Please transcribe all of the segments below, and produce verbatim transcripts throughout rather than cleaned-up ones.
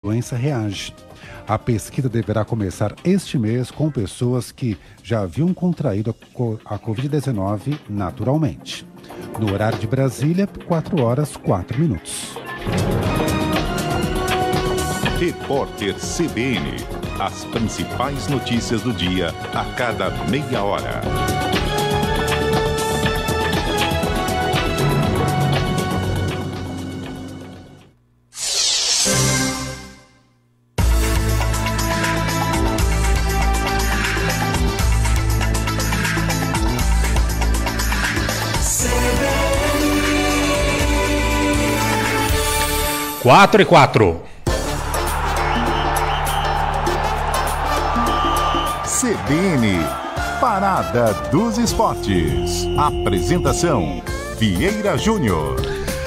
doença reage. A pesquisa deverá começar este mês com pessoas que já haviam contraído a covid dezenove naturalmente. No horário de Brasília, quatro horas, quatro minutos. Repórter C B N. As principais notícias do dia a cada meia hora. Quatro e quatro. C B N, Parada dos Esportes. Apresentação, Vieira Júnior.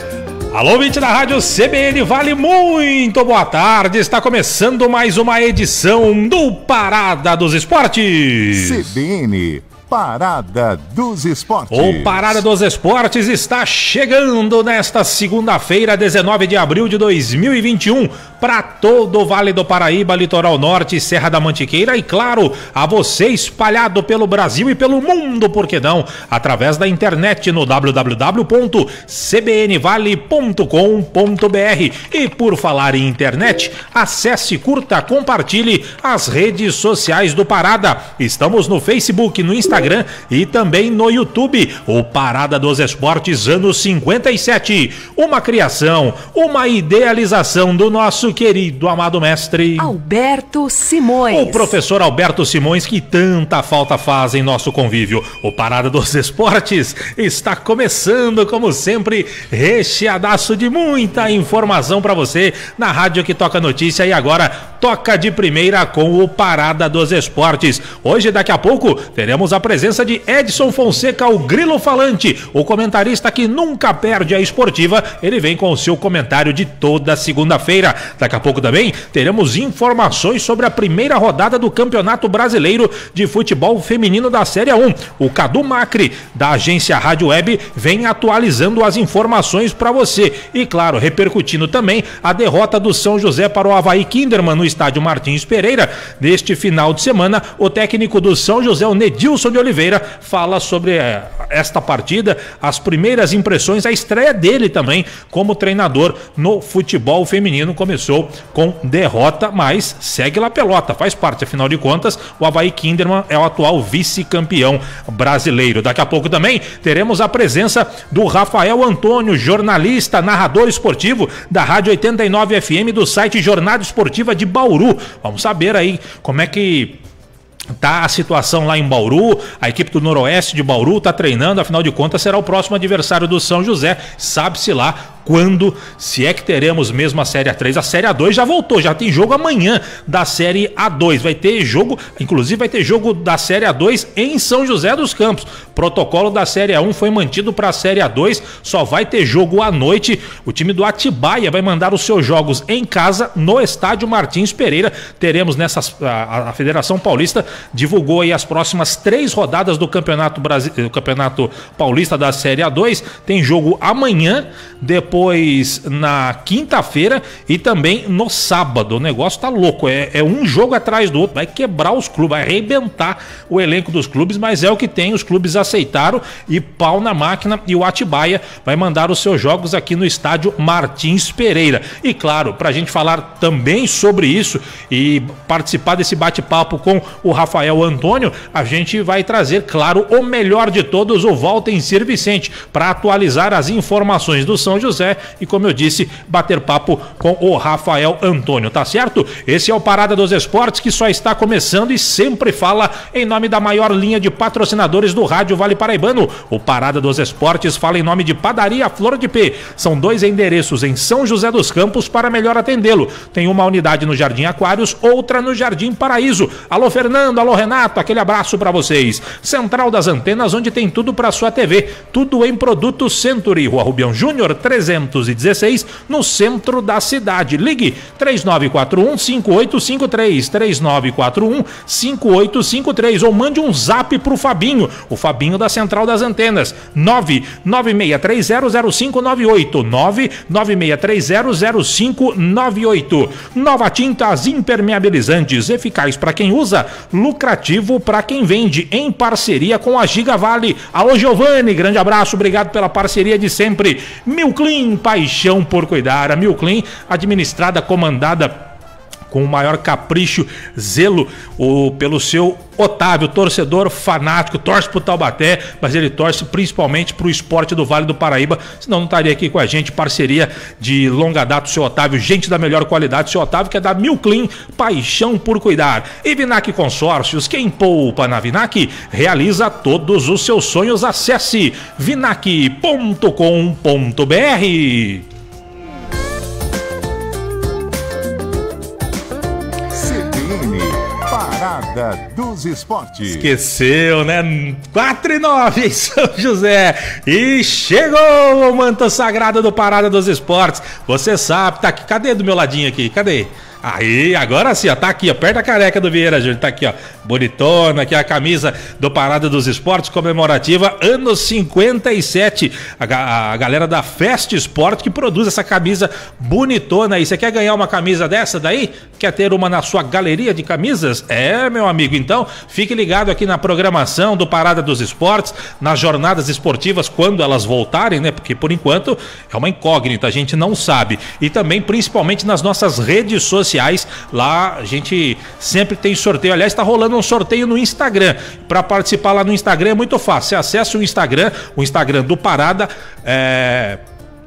Alô, ouvinte da rádio C B N, vale muito boa tarde. Está começando mais uma edição do Parada dos Esportes. C B N, Parada dos Esportes. O Parada dos Esportes está chegando nesta segunda-feira, dezenove de abril de dois mil e vinte e um, para todo o Vale do Paraíba, Litoral Norte, Serra da Mantiqueira e, claro, a você espalhado pelo Brasil e pelo mundo, por que não? Através da internet no w w w ponto c b n vale ponto com ponto b r. E por falar em internet, acesse, curta, compartilhe as redes sociais do Parada. Estamos no Facebook, no Instagram, Instagram e também no YouTube. O Parada dos Esportes anos cinquenta e sete. Uma criação, uma idealização do nosso querido amado mestre Alberto Simões. O professor Alberto Simões, que tanta falta faz em nosso convívio. O Parada dos Esportes está começando, como sempre, recheadaço de muita informação para você na rádio que toca notícia e agora toca de primeira com o Parada dos Esportes. Hoje, daqui a pouco, teremos a presença de Edson Fonseca, o Grilo Falante, o comentarista que nunca perde a esportiva. Ele vem com o seu comentário de toda segunda-feira. Daqui a pouco também teremos informações sobre a primeira rodada do Campeonato Brasileiro de Futebol Feminino da Série um. O Cadu Macri, da agência Rádio Web, vem atualizando as informações para você. E claro, repercutindo também a derrota do São José para o Avaí Kinderman no estádio Martins Pereira. Neste final de semana, o técnico do São José, o Nedilson de Oliveira, fala sobre é, esta partida, as primeiras impressões, a estreia dele também como treinador no futebol feminino. Começou com derrota, mas segue lá pelota, faz parte, afinal de contas, o Avaí Kinderman é o atual vice-campeão brasileiro. Daqui a pouco também teremos a presença do Rafael Antônio, jornalista, narrador esportivo da Rádio oitenta e nove F M, do site Jornada Esportiva de Bauru. Vamos saber aí como é que tá a situação lá em Bauru. A equipe do Noroeste de Bauru tá treinando, afinal de contas será o próximo adversário do São José. Sabe-se lá quando, se é que teremos mesmo a Série A três. A Série A dois já voltou, já tem jogo amanhã da Série A dois. Vai ter jogo, inclusive vai ter jogo da Série A dois em São José dos Campos. Protocolo da Série A um foi mantido para a Série A dois, só vai ter jogo à noite. O time do Atibaia vai mandar os seus jogos em casa no estádio Martins Pereira. Teremos nessas, a, a Federação Paulista divulgou aí as próximas três rodadas do Campeonato, Brasi... do Campeonato Paulista da Série A dois. Tem jogo amanhã, depois na quinta-feira e também no sábado. O negócio tá louco, é, é um jogo atrás do outro, vai quebrar os clubes, vai arrebentar o elenco dos clubes, mas é o que tem, os clubes aceitaram e pau na máquina. E o Atibaia vai mandar os seus jogos aqui no estádio Martins Pereira. E claro, pra gente falar também sobre isso e participar desse bate-papo com o Rafael Antônio, a gente vai trazer, claro, o melhor de todos, o Valtencir Vicente, para atualizar as informações do São José e, como eu disse, bater papo com o Rafael Antônio, tá certo? Esse é o Parada dos Esportes, que só está começando e sempre fala em nome da maior linha de patrocinadores do Rádio Vale Paraibano. O Parada dos Esportes fala em nome de Padaria Flor de P. São dois endereços em São José dos Campos para melhor atendê-lo. Tem uma unidade no Jardim Aquários, outra no Jardim Paraíso. Alô, Fernando, alô, Renato, aquele abraço para vocês. Central das Antenas, onde tem tudo para sua T V. Tudo em produto Century, Rua Rubião Júnior, trezentos trezentos e dezesseis, no centro da cidade. Ligue três nove quatro um, cinco oito cinco três, três nove quatro um, cinco oito cinco três, ou mande um zap pro Fabinho, o Fabinho da Central das Antenas, nove nove seis três zero zero cinco nove oito, nove nove seis três zero zero cinco nove oito. Nova Tintas Impermeabilizantes, eficaz para quem usa, lucrativo para quem vende, em parceria com a Gigavale. Alô Giovanni, grande abraço, obrigado pela parceria de sempre. Milclean, paixão por cuidar. A Milclean, administrada, comandada com o maior capricho, zelo o, pelo seu Otávio, torcedor fanático, torce pro Taubaté, mas ele torce principalmente pro esporte do Vale do Paraíba, senão não estaria aqui com a gente. Parceria de longa data, o seu Otávio, gente da melhor qualidade, o seu Otávio, que é da Milclean, paixão por cuidar. E Vinac Consórcios, quem poupa na Vinac, realiza todos os seus sonhos. Acesse vinac ponto com ponto br. Parada dos Esportes. Esqueceu, né? quatro e nove em São José. E chegou o manto sagrado do Parada dos Esportes. Você sabe, tá aqui. Cadê do meu ladinho aqui? Cadê? Aí, agora sim, ó, tá aqui, ó, perto da careca do Vieira Júnior, tá aqui, ó, bonitona, aqui a camisa do Parada dos Esportes, comemorativa, anos cinquenta e sete, a, a galera da Fest Sport que produz essa camisa bonitona aí. Você quer ganhar uma camisa dessa daí? Quer ter uma na sua galeria de camisas? É, meu amigo, então, fique ligado aqui na programação do Parada dos Esportes, nas jornadas esportivas, quando elas voltarem, né, porque por enquanto é uma incógnita, a gente não sabe, e também, principalmente nas nossas redes sociais. Lá a gente sempre tem sorteio. Aliás, está rolando um sorteio no Instagram. Para participar lá no Instagram é muito fácil. Você acessa o Instagram, o Instagram do Parada. É...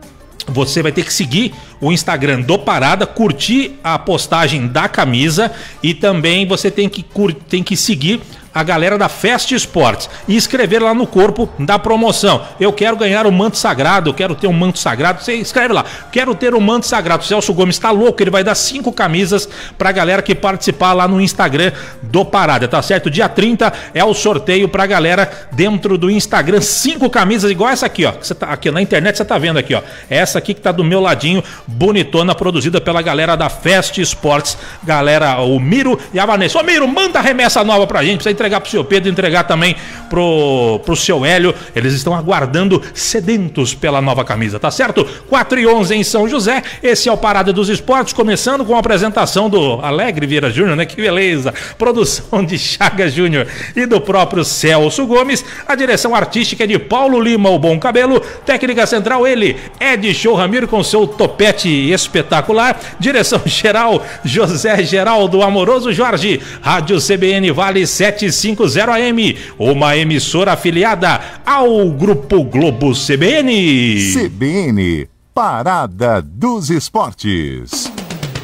Você vai ter que seguir o Instagram do Parada, curtir a postagem da camisa e também você tem que, cur... tem que seguir a galera da Fest Sports e escrever lá no corpo da promoção: eu quero ganhar o manto sagrado, eu quero ter um manto sagrado. Você escreve lá: quero ter um manto sagrado. O Celso Gomes tá louco, ele vai dar cinco camisas pra galera que participar lá no Instagram do Parada, tá certo? Dia trinta é o sorteio pra galera dentro do Instagram, cinco camisas igual essa aqui, ó, que você tá aqui na internet, você tá vendo aqui, ó, essa aqui que tá do meu ladinho, bonitona, produzida pela galera da Fest Sports, galera, o Miro e a Vanessa. Ô Miro, manda a remessa nova pra gente, precisa entregar pro seu Pedro, entregar também pro, pro seu Hélio. Eles estão aguardando, sedentos pela nova camisa, tá certo? quatro e onze em São José. Esse é o Parada dos Esportes, começando com a apresentação do Alegre Vieira Júnior, né? Que beleza! Produção de Chaga Júnior e do próprio Celso Gomes. A direção artística é de Paulo Lima, o Bom Cabelo. Técnica central, ele, Ed Show Ramiro, com seu topete espetacular. Direção geral, José Geraldo Amoroso Jorge. Rádio C B N Vale setecentos e cinquenta A M, uma emissora afiliada ao Grupo Globo C B N. C B N, Parada dos Esportes.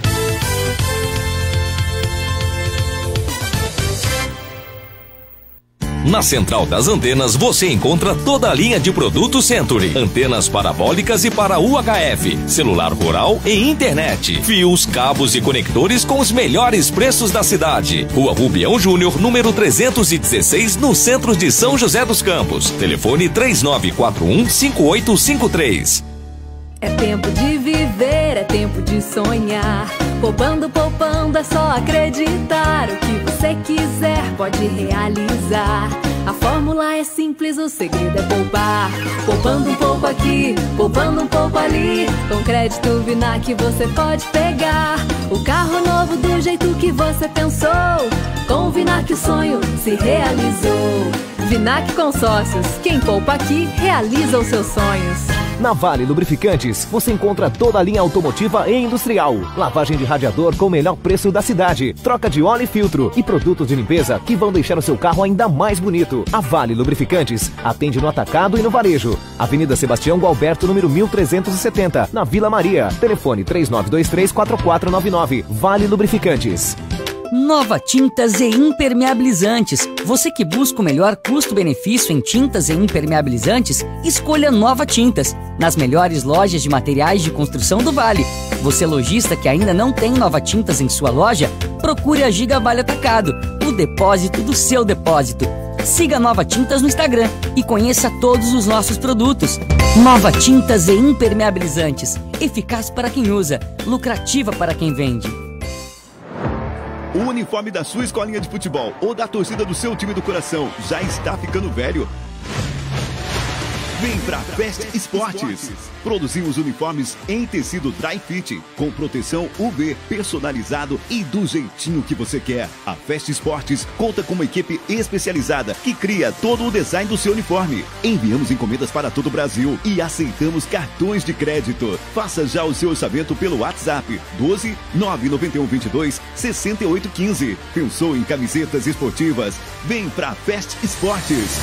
Na Central das Antenas você encontra toda a linha de produtos Century, antenas parabólicas e para U H F, celular rural e internet, fios, cabos e conectores com os melhores preços da cidade. Rua Rubião Júnior, número trezentos e dezesseis, no centro de São José dos Campos. Telefone três nove quatro um, cinco oito cinco três. É tempo de viver, é tempo de sonhar. Poupando, poupando, é só acreditar. O que você quiser pode realizar. A fórmula é simples, o segredo é poupar. Poupando um pouco aqui, poupando um pouco ali. Com crédito Vinac você pode pegar o carro novo do jeito que você pensou. Com o Vinac o sonho se realizou. Vinac Consórcios, quem poupa aqui realiza os seus sonhos. Na Vale Lubrificantes, você encontra toda a linha automotiva e industrial. Lavagem de radiador com o melhor preço da cidade. Troca de óleo e filtro. E produtos de limpeza que vão deixar o seu carro ainda mais bonito. A Vale Lubrificantes atende no atacado e no varejo. Avenida Sebastião Gualberto, número mil trezentos e setenta, na Vila Maria. Telefone três nove dois três, quatro quatro nove nove. Vale Lubrificantes. Nova Tintas e Impermeabilizantes. Você que busca o melhor custo-benefício em tintas e impermeabilizantes, escolha Nova Tintas, nas melhores lojas de materiais de construção do Vale. Você lojista que ainda não tem Nova Tintas em sua loja, procure a Gigavale Atacado, o depósito do seu depósito. Siga Nova Tintas no Instagram e conheça todos os nossos produtos. Nova Tintas e Impermeabilizantes. Eficaz para quem usa, lucrativa para quem vende. O uniforme da sua escolinha de futebol ou da torcida do seu time do coração já está ficando velho? Vem pra Fast Esportes. Produzimos uniformes em tecido dry fit, com proteção U V, personalizado e do jeitinho que você quer. A Fast Esportes conta com uma equipe especializada que cria todo o design do seu uniforme. Enviamos encomendas para todo o Brasil e aceitamos cartões de crédito. Faça já o seu orçamento pelo WhatsApp doze nove nove um dois dois seis oito um cinco. Pensou em camisetas esportivas? Vem pra Fast Esportes.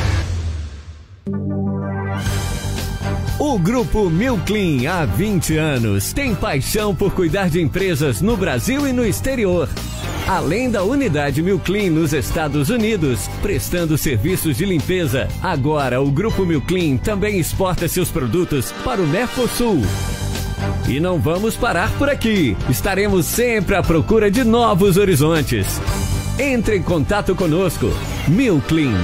O Grupo Milclean, há vinte anos, tem paixão por cuidar de empresas no Brasil e no exterior. Além da unidade Milclean nos Estados Unidos, prestando serviços de limpeza, agora o Grupo Milclean também exporta seus produtos para o Mercosul. E não vamos parar por aqui. Estaremos sempre à procura de novos horizontes. Entre em contato conosco. Milclean.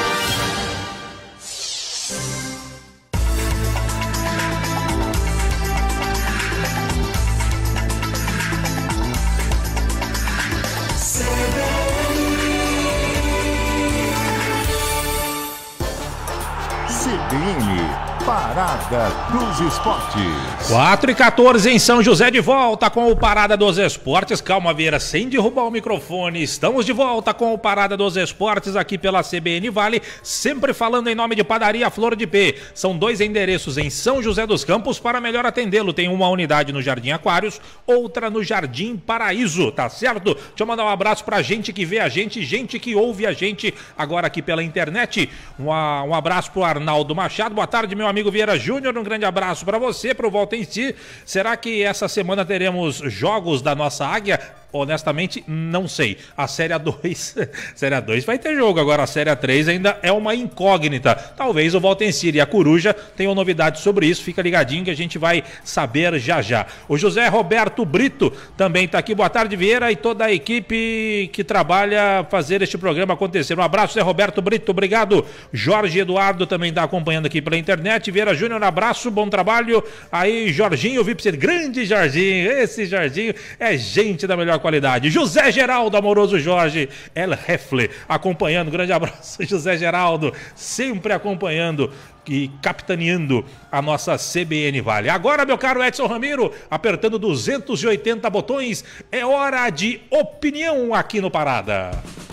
Parada dos Esportes. quatro e quatorze em São José, de volta com o Parada dos Esportes. Calma, Vieira, sem derrubar o microfone. Estamos de volta com o Parada dos Esportes aqui pela C B N Vale, sempre falando em nome de Padaria Flor de P. São dois endereços em São José dos Campos para melhor atendê-lo. Tem uma unidade no Jardim Aquários, outra no Jardim Paraíso, tá certo? Deixa eu mandar um abraço pra gente que vê a gente, gente que ouve a gente agora aqui pela internet. Um, um abraço pro Arnaldo Machado. Boa tarde, meu amigo Vieira Júnior, um grande abraço para você, para o Volta em Si. Será que essa semana teremos jogos da nossa Águia? Honestamente, não sei. A Série dois, Série dois vai ter jogo, agora a Série três ainda é uma incógnita. Talvez o Volta em Si e a Coruja tenham novidades sobre isso, fica ligadinho que a gente vai saber já já. O José Roberto Brito também está aqui. Boa tarde, Vieira, e toda a equipe que trabalha fazer este programa acontecer. Um abraço, José Roberto Brito, obrigado. Jorge Eduardo também está acompanhando aqui pela internet. Vieira Júnior, um abraço, bom trabalho. Aí, Jorginho, V I P, grande Jorginho, esse Jorginho é gente da melhor qualidade. José Geraldo, amoroso Jorge El Refle, acompanhando, grande abraço, José Geraldo, sempre acompanhando e capitaneando a nossa C B N Vale. Agora, meu caro Edson Ramiro, apertando duzentos e oitenta botões, é hora de opinião aqui no Parada.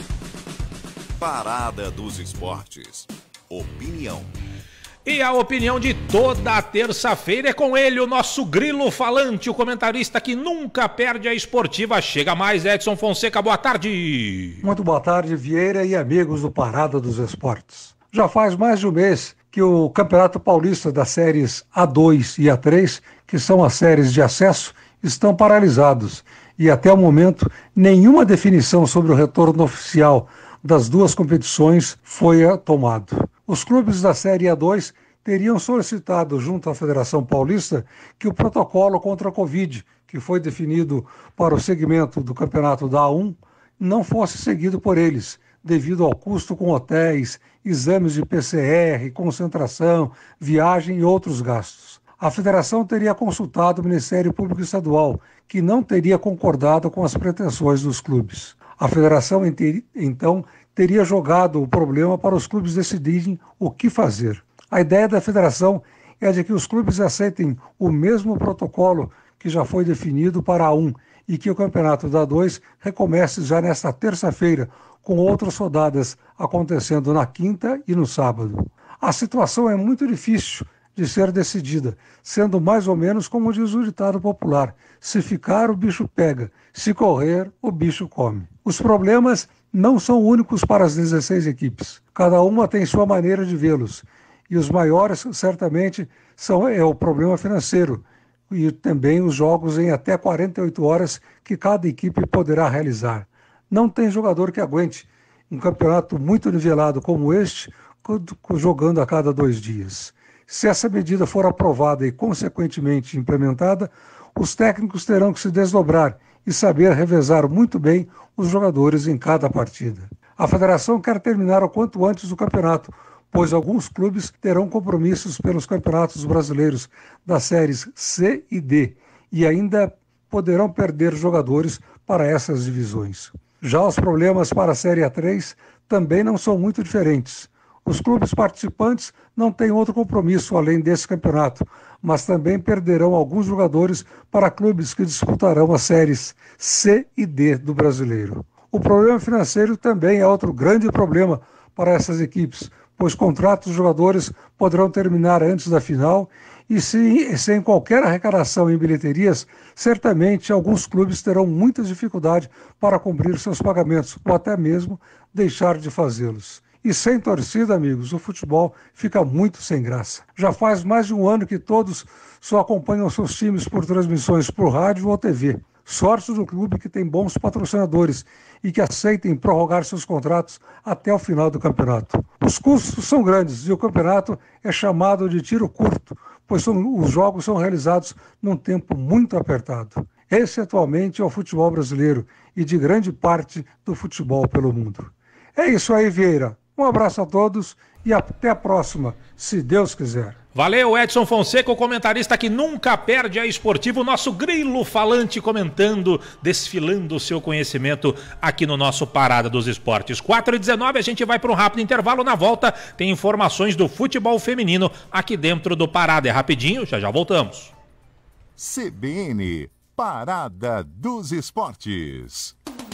Parada dos Esportes. Opinião. E a opinião de toda a terça-feira é com ele, o nosso grilo falante, o comentarista que nunca perde a esportiva. Chega mais, Edson Fonseca, boa tarde. Muito boa tarde, Vieira e amigos do Parada dos Esportes. Já faz mais de um mês que o Campeonato Paulista das séries A dois e A três, que são as séries de acesso, estão paralisados. E até o momento, nenhuma definição sobre o retorno oficial das duas competições foi tomado. Os clubes da Série A dois teriam solicitado junto à Federação Paulista que o protocolo contra a Covid, que foi definido para o segmento do campeonato da A um, não fosse seguido por eles, devido ao custo com hotéis, exames de P C R, concentração, viagem e outros gastos. A Federação teria consultado o Ministério Público Estadual, que não teria concordado com as pretensões dos clubes. A Federação, então, teria jogado o problema para os clubes decidirem o que fazer. A ideia da Federação é de que os clubes aceitem o mesmo protocolo que já foi definido para a A um e que o campeonato da A dois recomece já nesta terça-feira, com outras rodadas acontecendo na quinta e no sábado. A situação é muito difícil de ser decidida, sendo mais ou menos como diz o ditado popular: se ficar, o bicho pega, se correr, o bicho come. Os problemas não são únicos para as dezesseis equipes. Cada uma tem sua maneira de vê-los. E os maiores, certamente, são é o problema financeiro e também os jogos em até quarenta e oito horas que cada equipe poderá realizar. Não tem jogador que aguente um campeonato muito nivelado como este, jogando a cada dois dias. Se essa medida for aprovada e, consequentemente, implementada, os técnicos terão que se desdobrar e saber revezar muito bem os jogadores em cada partida. A federação quer terminar o quanto antes o campeonato, pois alguns clubes terão compromissos pelos campeonatos brasileiros das séries C e D e ainda poderão perder jogadores para essas divisões. Já os problemas para a Série A três também não são muito diferentes. Os clubes participantes não têm outro compromisso além desse campeonato, mas também perderão alguns jogadores para clubes que disputarão as séries C e D do brasileiro. O problema financeiro também é outro grande problema para essas equipes, pois contratos dos jogadores poderão terminar antes da final e se, sem qualquer arrecadação em bilheterias, certamente alguns clubes terão muita dificuldade para cumprir seus pagamentos ou até mesmo deixar de fazê-los. E sem torcida, amigos, o futebol fica muito sem graça. Já faz mais de um ano que todos só acompanham seus times por transmissões por rádio ou T V. Sorte do clube que tem bons patrocinadores e que aceitem prorrogar seus contratos até o final do campeonato. Os custos são grandes e o campeonato é chamado de tiro curto, pois são, os jogos são realizados num tempo muito apertado. Esse atualmente é o futebol brasileiro e de grande parte do futebol pelo mundo. É isso aí, Vieira. Um abraço a todos e até a próxima, se Deus quiser. Valeu, Edson Fonseca, o comentarista que nunca perde a esportivo, nosso grilo falante comentando, desfilando o seu conhecimento aqui no nosso Parada dos Esportes. quatro e dezenove, a gente vai para um rápido intervalo. Na volta tem informações do futebol feminino aqui dentro do Parada. É rapidinho, já já voltamos. C B N, Parada dos Esportes.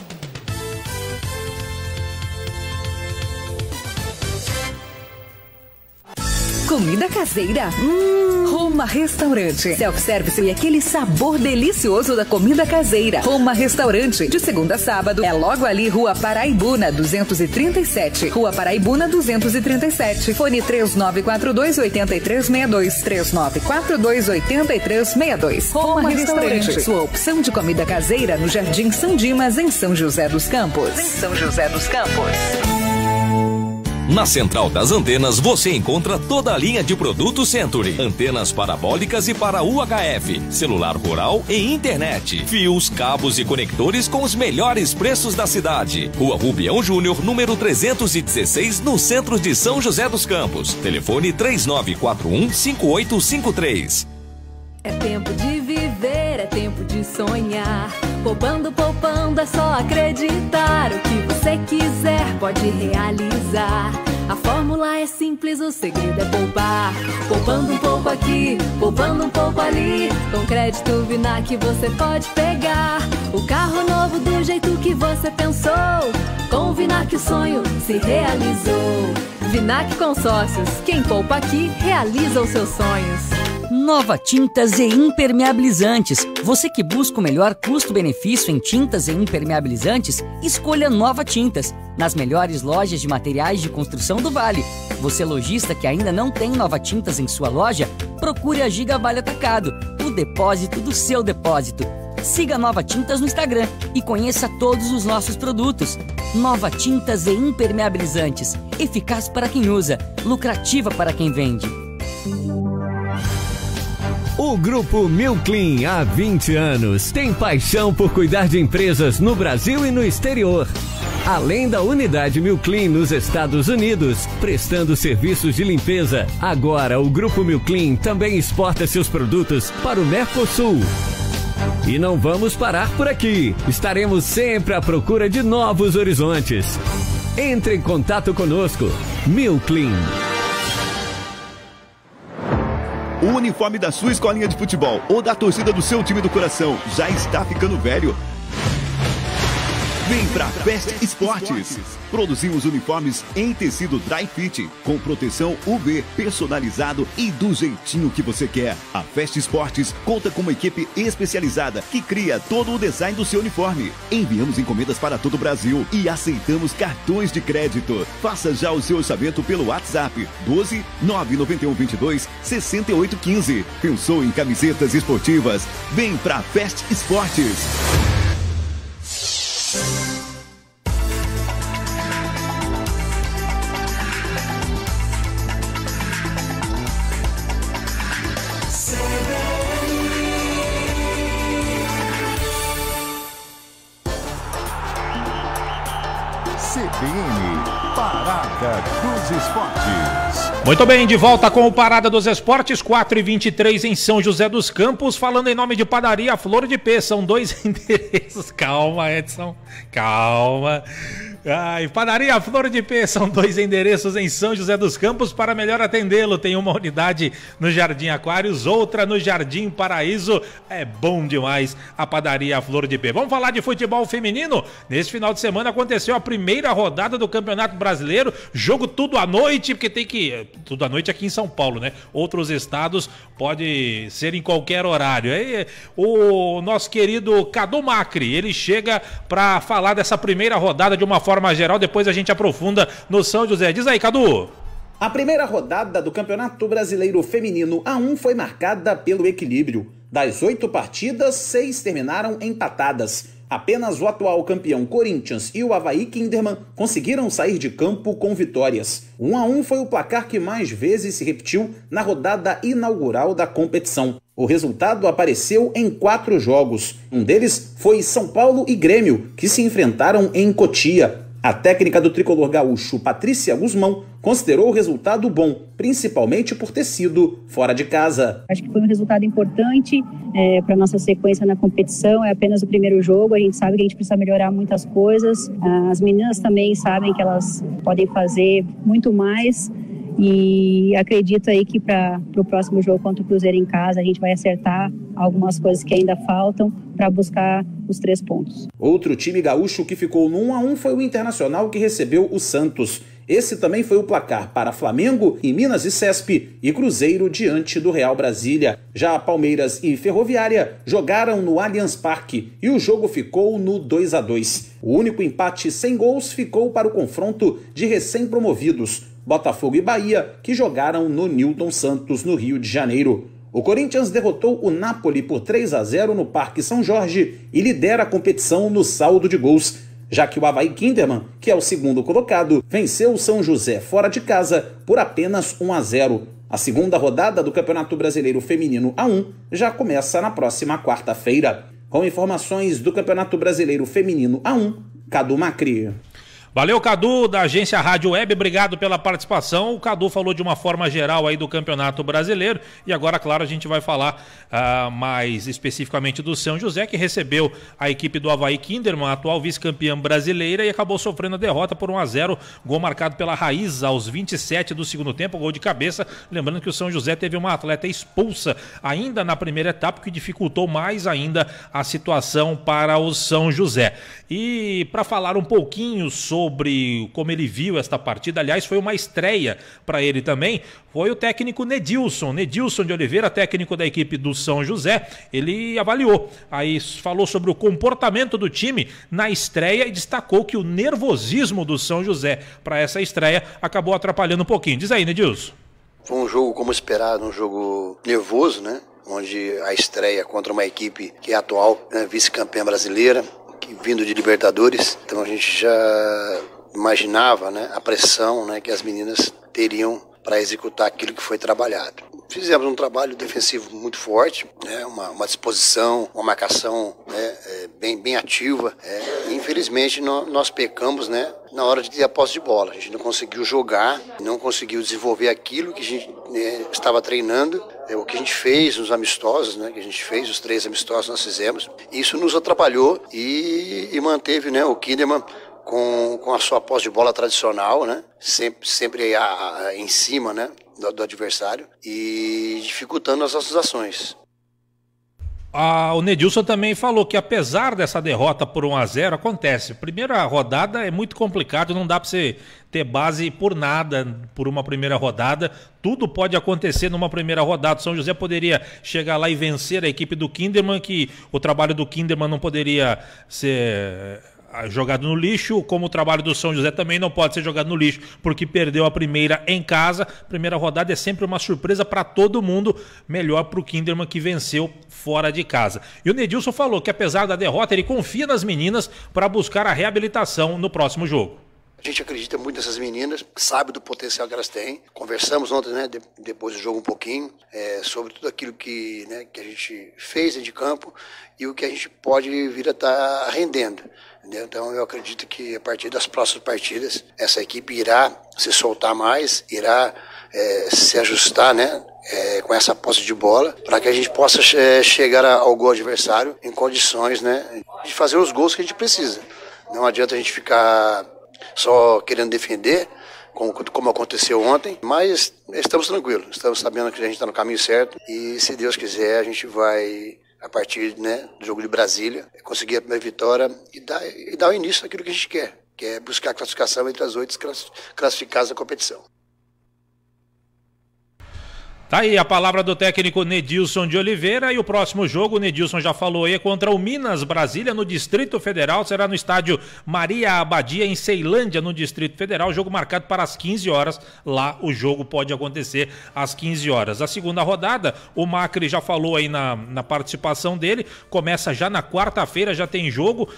Comida caseira? Hum, Roma Restaurante. Self-service e aquele sabor delicioso da comida caseira. Roma Restaurante. De segunda a sábado. É logo ali, Rua Paraibuna, duzentos e trinta e sete. Rua Paraibuna, duzentos e trinta e sete. Fone três nove quatro dois, oito três seis dois. três nove quatro dois, oito três seis dois. Roma, Roma Restaurante. Restaurante. Sua opção de comida caseira no Jardim São Dimas, em São José dos Campos. Em São José dos Campos. Na Central das Antenas você encontra toda a linha de produtos Century. Antenas parabólicas e para U H F, celular rural e internet. Fios, cabos e conectores com os melhores preços da cidade. Rua Rubião Júnior, número trezentos e dezesseis, no centro de São José dos Campos. Telefone três nove quatro um, cinco oito cinco três. É tempo de viver, é tempo de sonhar. Poupando, poupando, é só acreditar. O que você quiser pode realizar. A fórmula é simples, o segredo é poupar. Poupando um pouco aqui, poupando um pouco ali. Com crédito Vinac você pode pegar o carro novo do jeito que você pensou. Com o Vinac o sonho se realizou. Vinac Consórcios, quem poupa aqui realiza os seus sonhos. Nova Tintas e Impermeabilizantes. Você que busca o melhor custo-benefício em tintas e impermeabilizantes, escolha Nova Tintas, nas melhores lojas de materiais de construção do Vale. Você lojista que ainda não tem Nova Tintas em sua loja, procure a Giga Vale Atacado, o depósito do seu depósito. Siga Nova Tintas no Instagram e conheça todos os nossos produtos. Nova Tintas e Impermeabilizantes, eficaz para quem usa, lucrativa para quem vende. O Grupo Milclean, há vinte anos, tem paixão por cuidar de empresas no Brasil e no exterior. Além da unidade Milclean nos Estados Unidos, prestando serviços de limpeza, agora o Grupo Milclean também exporta seus produtos para o Mercosul. E não vamos parar por aqui. Estaremos sempre à procura de novos horizontes. Entre em contato conosco. Milclean. O uniforme da sua escolinha de futebol ou da torcida do seu time do coração já está ficando velho? Vem pra Fast Esportes. Produzimos uniformes em tecido dry fit, com proteção U V, personalizado e do jeitinho que você quer. A Fast Esportes conta com uma equipe especializada que cria todo o design do seu uniforme. Enviamos encomendas para todo o Brasil e aceitamos cartões de crédito. Faça já o seu orçamento pelo WhatsApp doze, nove nove um, vinte e dois, sessenta e oito, quinze. Pensou em camisetas esportivas? Vem pra Fast Esportes. C B N, Parada dos Esportes. Muito bem, de volta com o Parada dos Esportes, quatro e vinte e três em São José dos Campos, falando em nome de Padaria Flor de P, são dois endereços, calma Edson, calma... Ai, Padaria Flor de P, são dois endereços em São José dos Campos para melhor atendê-lo. Tem uma unidade no Jardim Aquários, outra no Jardim Paraíso. É bom demais a Padaria Flor de P. Vamos falar de futebol feminino? Nesse final de semana aconteceu a primeira rodada do Campeonato Brasileiro. Jogo tudo à noite, porque tem que... Tudo à noite aqui em São Paulo, né? Outros estados pode ser em qualquer horário. Aí, o nosso querido Cadu Macri, ele chega para falar dessa primeira rodada de uma forma forma geral, depois a gente aprofunda no São José. Diz aí, Cadu. A primeira rodada do Campeonato Brasileiro Feminino A um foi marcada pelo equilíbrio. Das oito partidas, seis terminaram empatadas. Apenas o atual campeão Corinthians e o Avaí Kinderman conseguiram sair de campo com vitórias. um a um foi o placar que mais vezes se repetiu na rodada inaugural da competição. O resultado apareceu em quatro jogos. Um deles foi São Paulo e Grêmio, que se enfrentaram em Cotia. A técnica do tricolor gaúcho, Patrícia Guzmão, considerou o resultado bom, principalmente por ter sido fora de casa. Acho que foi um resultado importante é, para a nossa sequência na competição. É apenas o primeiro jogo, a gente sabe que a gente precisa melhorar muitas coisas. As meninas também sabem que elas podem fazer muito mais. E acredito aí que para o próximo jogo contra o Cruzeiro em casa a gente vai acertar algumas coisas que ainda faltam para buscar os três pontos. Outro time gaúcho que ficou no um a um foi o Internacional, que recebeu o Santos. Esse também foi o placar para Flamengo e Minas e C E S P e Cruzeiro diante do Real Brasília. Já Palmeiras e Ferroviária jogaram no Allianz Parque e o jogo ficou no dois a dois. O único empate sem gols ficou para o confronto de recém-promovidos, Botafogo e Bahia, que jogaram no Newton Santos, no Rio de Janeiro. O Corinthians derrotou o Napoli por três a zero no Parque São Jorge e lidera a competição no saldo de gols, já que o Avaí Kinderman, que é o segundo colocado, venceu o São José fora de casa por apenas um a zero. A segunda rodada do Campeonato Brasileiro Feminino A um já começa na próxima quarta-feira. Com informações do Campeonato Brasileiro Feminino A um, Cadu Macri. Valeu, Cadu, da agência Rádio Web, obrigado pela participação. O Cadu falou de uma forma geral aí do Campeonato Brasileiro e agora, claro, a gente vai falar uh, mais especificamente do São José, que recebeu a equipe do Avaí Kinderman, atual vice-campeã brasileira, e acabou sofrendo a derrota por um a zero, gol marcado pela Raiz aos vinte e sete do segundo tempo, gol de cabeça. Lembrando que o São José teve uma atleta expulsa ainda na primeira etapa, que dificultou mais ainda a situação para o São José. E para falar um pouquinho sobre sobre como ele viu esta partida, aliás, foi uma estreia para ele também, foi o técnico Nedilson, Nedilson de Oliveira, técnico da equipe do São José. Ele avaliou, aí falou sobre o comportamento do time na estreia e destacou que o nervosismo do São José para essa estreia acabou atrapalhando um pouquinho. Diz aí, Nedilson. Foi um jogo, como esperado, um jogo nervoso, né? Onde a estreia contra uma equipe que é atual, né, vice-campeã brasileira, vindo de Libertadores, então a gente já imaginava, né, a pressão, né, que as meninas teriam para executar aquilo que foi trabalhado. Fizemos um trabalho defensivo muito forte, né, uma, uma disposição, uma marcação, né, é, bem, bem ativa. É, infelizmente no, nós pecamos, né, na hora de ter a posse de bola. A gente não conseguiu jogar, não conseguiu desenvolver aquilo que a gente, né, estava treinando. É, o que a gente fez nos amistosos, né, que a gente fez, os três amistosos nós fizemos, isso nos atrapalhou e, e manteve, né, o Kinderman com, com a sua posse de bola tradicional, né, sempre, sempre a, a, em cima, né, do, do adversário e dificultando as nossas ações. Ah, o Nedilson também falou que apesar dessa derrota por um a zero, acontece. Primeira rodada é muito complicado, não dá para você ter base por nada por uma primeira rodada. Tudo pode acontecer numa primeira rodada. O São José poderia chegar lá e vencer a equipe do Kinderman, que o trabalho do Kinderman não poderia ser jogado no lixo, como o trabalho do São José também não pode ser jogado no lixo, porque perdeu a primeira em casa. Primeira rodada é sempre uma surpresa para todo mundo, melhor para o Kinderman, que venceu fora de casa. E o Nedilson falou que apesar da derrota, ele confia nas meninas para buscar a reabilitação no próximo jogo. A gente acredita muito nessas meninas, sabe do potencial que elas têm. Conversamos ontem, né, de, depois do jogo um pouquinho, é, sobre tudo aquilo que, né, que a gente fez de campo e o que a gente pode vir a estar rendendo. Entendeu? Então eu acredito que a partir das próximas partidas, essa equipe irá se soltar mais, irá é, se ajustar, né, é, com essa posse de bola, para que a gente possa é, chegar ao gol adversário em condições, né, de fazer os gols que a gente precisa. Não adianta a gente ficar só querendo defender, como, como aconteceu ontem, mas estamos tranquilos, estamos sabendo que a gente está no caminho certo e, se Deus quiser, a gente vai, a partir, né, do jogo de Brasília, conseguir a primeira vitória e dar, e dar o início àquilo que a gente quer, que é buscar a classificação entre as oito classificadas da competição. Tá aí a palavra do técnico Nedilson de Oliveira. E o próximo jogo, o Nedilson já falou aí, é contra o Minas Brasília no Distrito Federal. Será no estádio Maria Abadia, em Ceilândia, no Distrito Federal. Jogo marcado para as quinze horas. Lá o jogo pode acontecer às quinze horas. A segunda rodada, o Macri já falou aí na, na participação dele. Começa já na quarta-feira, já tem jogo.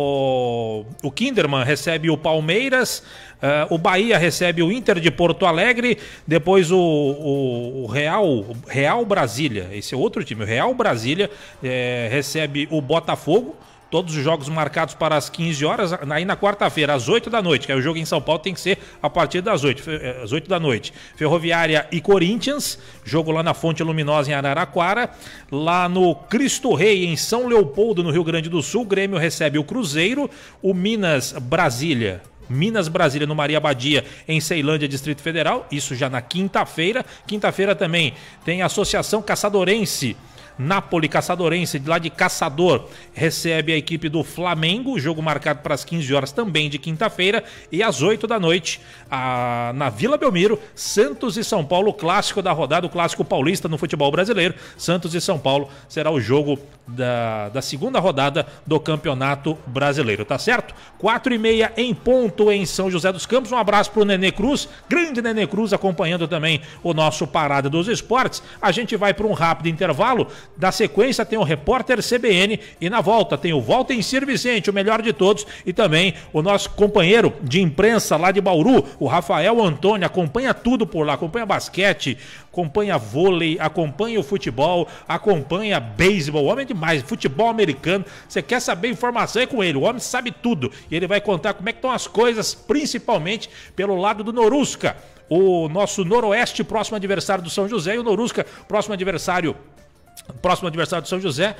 O, o Kinderman recebe o Palmeiras. Uh, o Bahia recebe o Inter de Porto Alegre. Depois o, o, o Real, Real Brasília, esse é outro time, o Real Brasília é, recebe o Botafogo. Todos os jogos marcados para as quinze horas. Aí na quarta-feira, às oito da noite, que é o jogo em São Paulo, tem que ser a partir das oito, às oito da noite. Ferroviária e Corinthians, jogo lá na Fonte Luminosa em Araraquara. Lá no Cristo Rei, em São Leopoldo, no Rio Grande do Sul, o Grêmio recebe o Cruzeiro. O Minas Brasília Minas Brasília no Maria Abadia, em Ceilândia, Distrito Federal, isso já na quinta-feira. Quinta-feira também tem a Associação Caçadorense, Nápoles Caçadorense, lá de Caçador, recebe a equipe do Flamengo, jogo marcado para as quinze horas também de quinta-feira. E às oito da noite, a, na Vila Belmiro, Santos e São Paulo, clássico da rodada, o clássico paulista no futebol brasileiro. Santos e São Paulo será o jogo da, da segunda rodada do Campeonato Brasileiro, tá certo? Quatro e meia em ponto em São José dos Campos. Um abraço pro Nenê Cruz, grande Nenê Cruz, acompanhando também o nosso Parada dos Esportes. A gente vai para um rápido intervalo. Da sequência tem o repórter C B N e na volta tem o Valtencir Vicente, o melhor de todos, e também o nosso companheiro de imprensa lá de Bauru, o Rafael Antônio, acompanha tudo por lá, acompanha basquete, acompanha vôlei, acompanha o futebol, acompanha beisebol, o homem é demais, futebol americano. Você quer saber informação, é com ele, o homem sabe tudo e ele vai contar como é que estão as coisas, principalmente pelo lado do Norusca, o nosso Noroeste, próximo adversário do São José, e o Norusca, próximo adversário Próximo adversário do São José.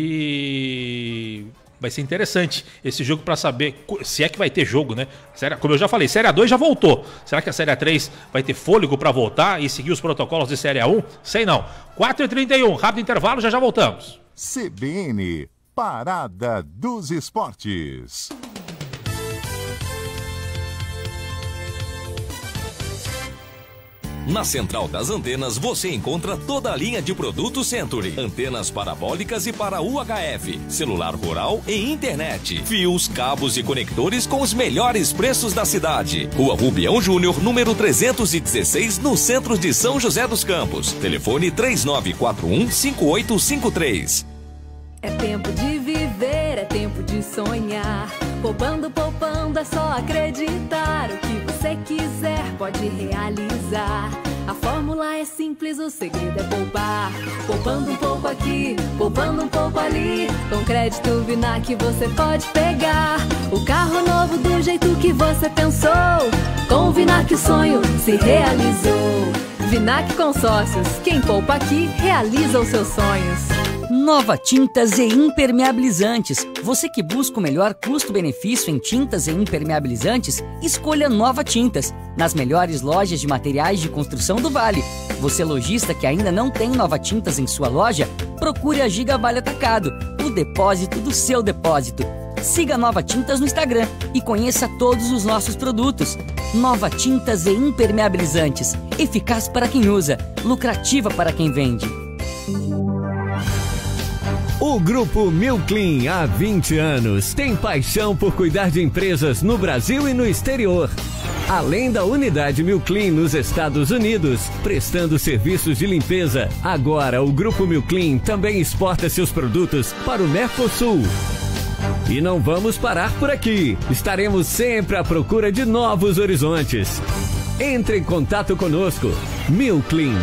E vai ser interessante esse jogo para saber se é que vai ter jogo, né? Série, como eu já falei, Série A dois já voltou. Será que a Série A três vai ter fôlego para voltar e seguir os protocolos de Série A um? Sei não. quatro e trinta e um, rápido intervalo, já já voltamos. C B N, Parada dos Esportes. Na Central das Antenas você encontra toda a linha de produtos Century. Antenas parabólicas e para U H F, celular rural e internet. Fios, cabos e conectores com os melhores preços da cidade. Rua Rubião Júnior, número trezentos e dezesseis, no centro de São José dos Campos. Telefone três nove quatro um, cinco oito cinco três. É tempo de viver, é tempo de sonhar. Poupando, poupando, é só acreditar. O que você quiser pode realizar. A fórmula é simples, o segredo é poupar. Poupando um pouco aqui, poupando um pouco ali. Com crédito Vinac você pode pegar o carro novo do jeito que você pensou. Com o Vinac o sonho se realizou. Vinac Consórcios, quem poupa aqui realiza os seus sonhos. Nova Tintas e Impermeabilizantes. Você que busca o melhor custo-benefício em tintas e impermeabilizantes, escolha Nova Tintas, nas melhores lojas de materiais de construção do Vale. Você lojista que ainda não tem Nova Tintas em sua loja, procure a Giga Vale Atacado, o depósito do seu depósito. Siga Nova Tintas no Instagram e conheça todos os nossos produtos. Nova Tintas e Impermeabilizantes, eficaz para quem usa, lucrativa para quem vende. O Grupo Milclean, há vinte anos, tem paixão por cuidar de empresas no Brasil e no exterior. Além da unidade Milclean nos Estados Unidos, prestando serviços de limpeza, agora o Grupo Milclean também exporta seus produtos para o Mercosul. E não vamos parar por aqui. Estaremos sempre à procura de novos horizontes. Entre em contato conosco. Milclean.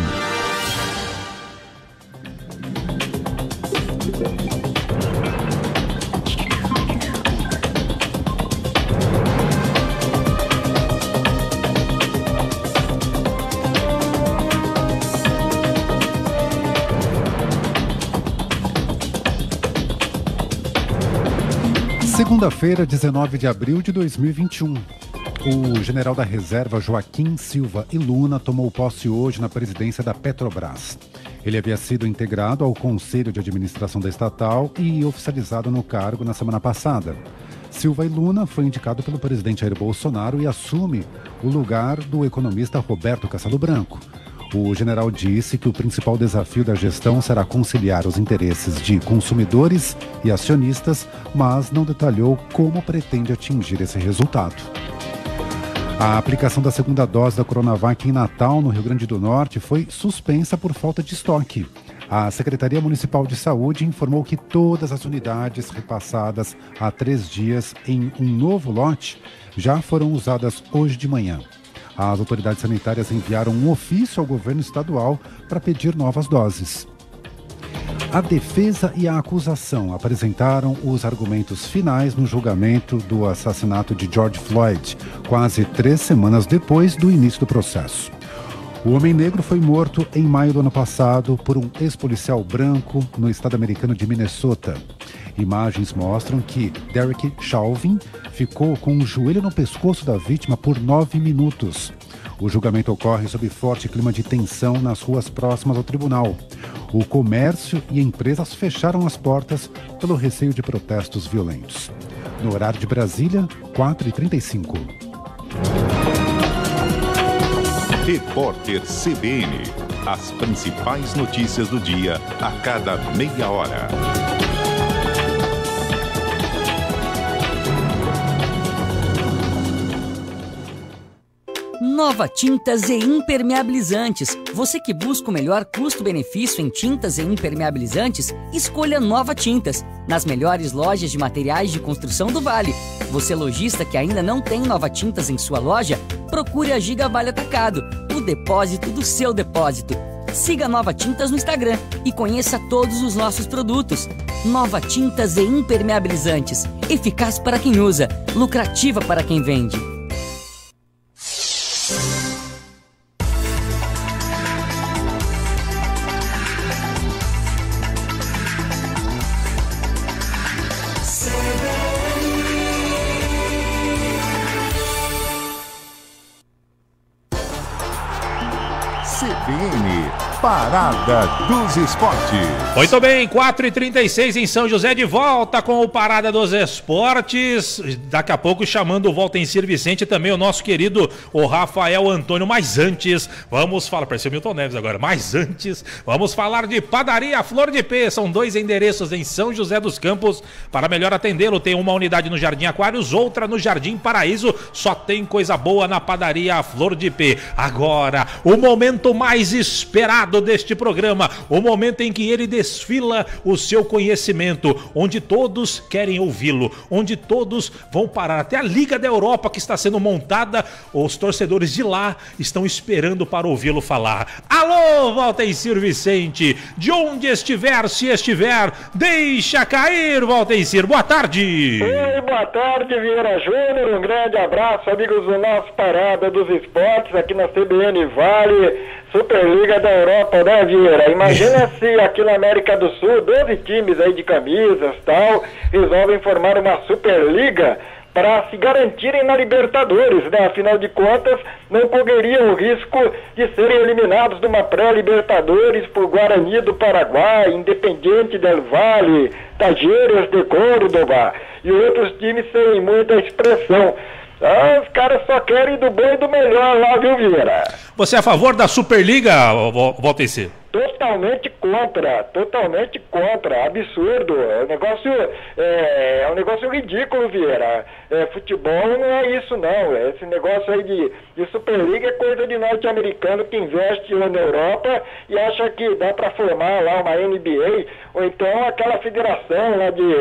Segunda-feira, dezenove de abril de dois mil e vinte e um. O general da reserva Joaquim Silva e Luna tomou posse hoje na presidência da Petrobras. Ele havia sido integrado ao Conselho de Administração da estatal e oficializado no cargo na semana passada. Silva e Luna foi indicado pelo presidente Jair Bolsonaro e assume o lugar do economista Roberto Castelo Branco. O general disse que o principal desafio da gestão será conciliar os interesses de consumidores e acionistas, mas não detalhou como pretende atingir esse resultado. A aplicação da segunda dose da Coronavac em Natal, no Rio Grande do Norte, foi suspensa por falta de estoque. A Secretaria Municipal de Saúde informou que todas as unidades repassadas há três dias em um novo lote já foram usadas hoje de manhã. As autoridades sanitárias enviaram um ofício ao governo estadual para pedir novas doses. A defesa e a acusação apresentaram os argumentos finais no julgamento do assassinato de George Floyd, quase três semanas depois do início do processo. O homem negro foi morto em maio do ano passado por um ex-policial branco no estado americano de Minnesota. Imagens mostram que Derek Chauvin ficou com o joelho no pescoço da vítima por nove minutos. O julgamento ocorre sob forte clima de tensão nas ruas próximas ao tribunal. O comércio e empresas fecharam as portas pelo receio de protestos violentos. No horário de Brasília, quatro e trinta e cinco. Repórter C B N. As principais notícias do dia a cada meia hora. Nova Tintas e Impermeabilizantes. Você que busca o melhor custo-benefício em tintas e impermeabilizantes, escolha Nova Tintas, nas melhores lojas de materiais de construção do Vale. Você lojista que ainda não tem Nova Tintas em sua loja, procure a Giga Vale Atacado, o depósito do seu depósito. Siga Nova Tintas no Instagram e conheça todos os nossos produtos. Nova Tintas e Impermeabilizantes. Eficaz para quem usa, lucrativa para quem vende. C B N, Parada dos Esportes. Muito bem, quatro e trinta e seis em São José, de volta com o Parada dos Esportes. Daqui a pouco chamando o Valtencir Vicente, também o nosso querido o Rafael Antônio. Mas antes, vamos falar, parece o Milton Neves agora, mas antes, vamos falar de Padaria Flor de P. São dois endereços em São José dos Campos. Para melhor atendê-lo, tem uma unidade no Jardim Aquários, outra no Jardim Paraíso. Só tem coisa boa na Padaria Flor de P. Agora, o momento mais esperado deste programa, o momento em que ele desfila o seu conhecimento, onde todos querem ouvi-lo, onde todos vão parar, até a Liga da Europa que está sendo montada, os torcedores de lá estão esperando para ouvi-lo falar. Alô, Valtencir Vicente, de onde estiver, se estiver, deixa cair, Valtencir, boa tarde. Oi, boa tarde, Vieira Júnior, um grande abraço, amigos do nosso Parada dos Esportes, aqui na C B N Vale, Superliga da Europa, né, Vieira? Imagina se aqui na América do Sul, doze times aí de camisas e tal, resolvem formar uma Superliga para se garantirem na Libertadores, né? Afinal de contas, não correriam o risco de serem eliminados de uma pré-Libertadores por Guarani do Paraguai, Independiente del Valle, Talleres de Córdoba e outros times sem muita expressão. Ah, os caras só querem do bom e do melhor lá, viu, Vieira? Você é a favor da Superliga, Valtencir? Totalmente contra, totalmente contra, absurdo, é um negócio, é, é um negócio ridículo, Vieira. É, futebol não é isso não, esse negócio aí de, de Superliga é coisa de norte-americano que investe lá na Europa e acha que dá para formar lá uma N B A, ou então aquela federação lá de,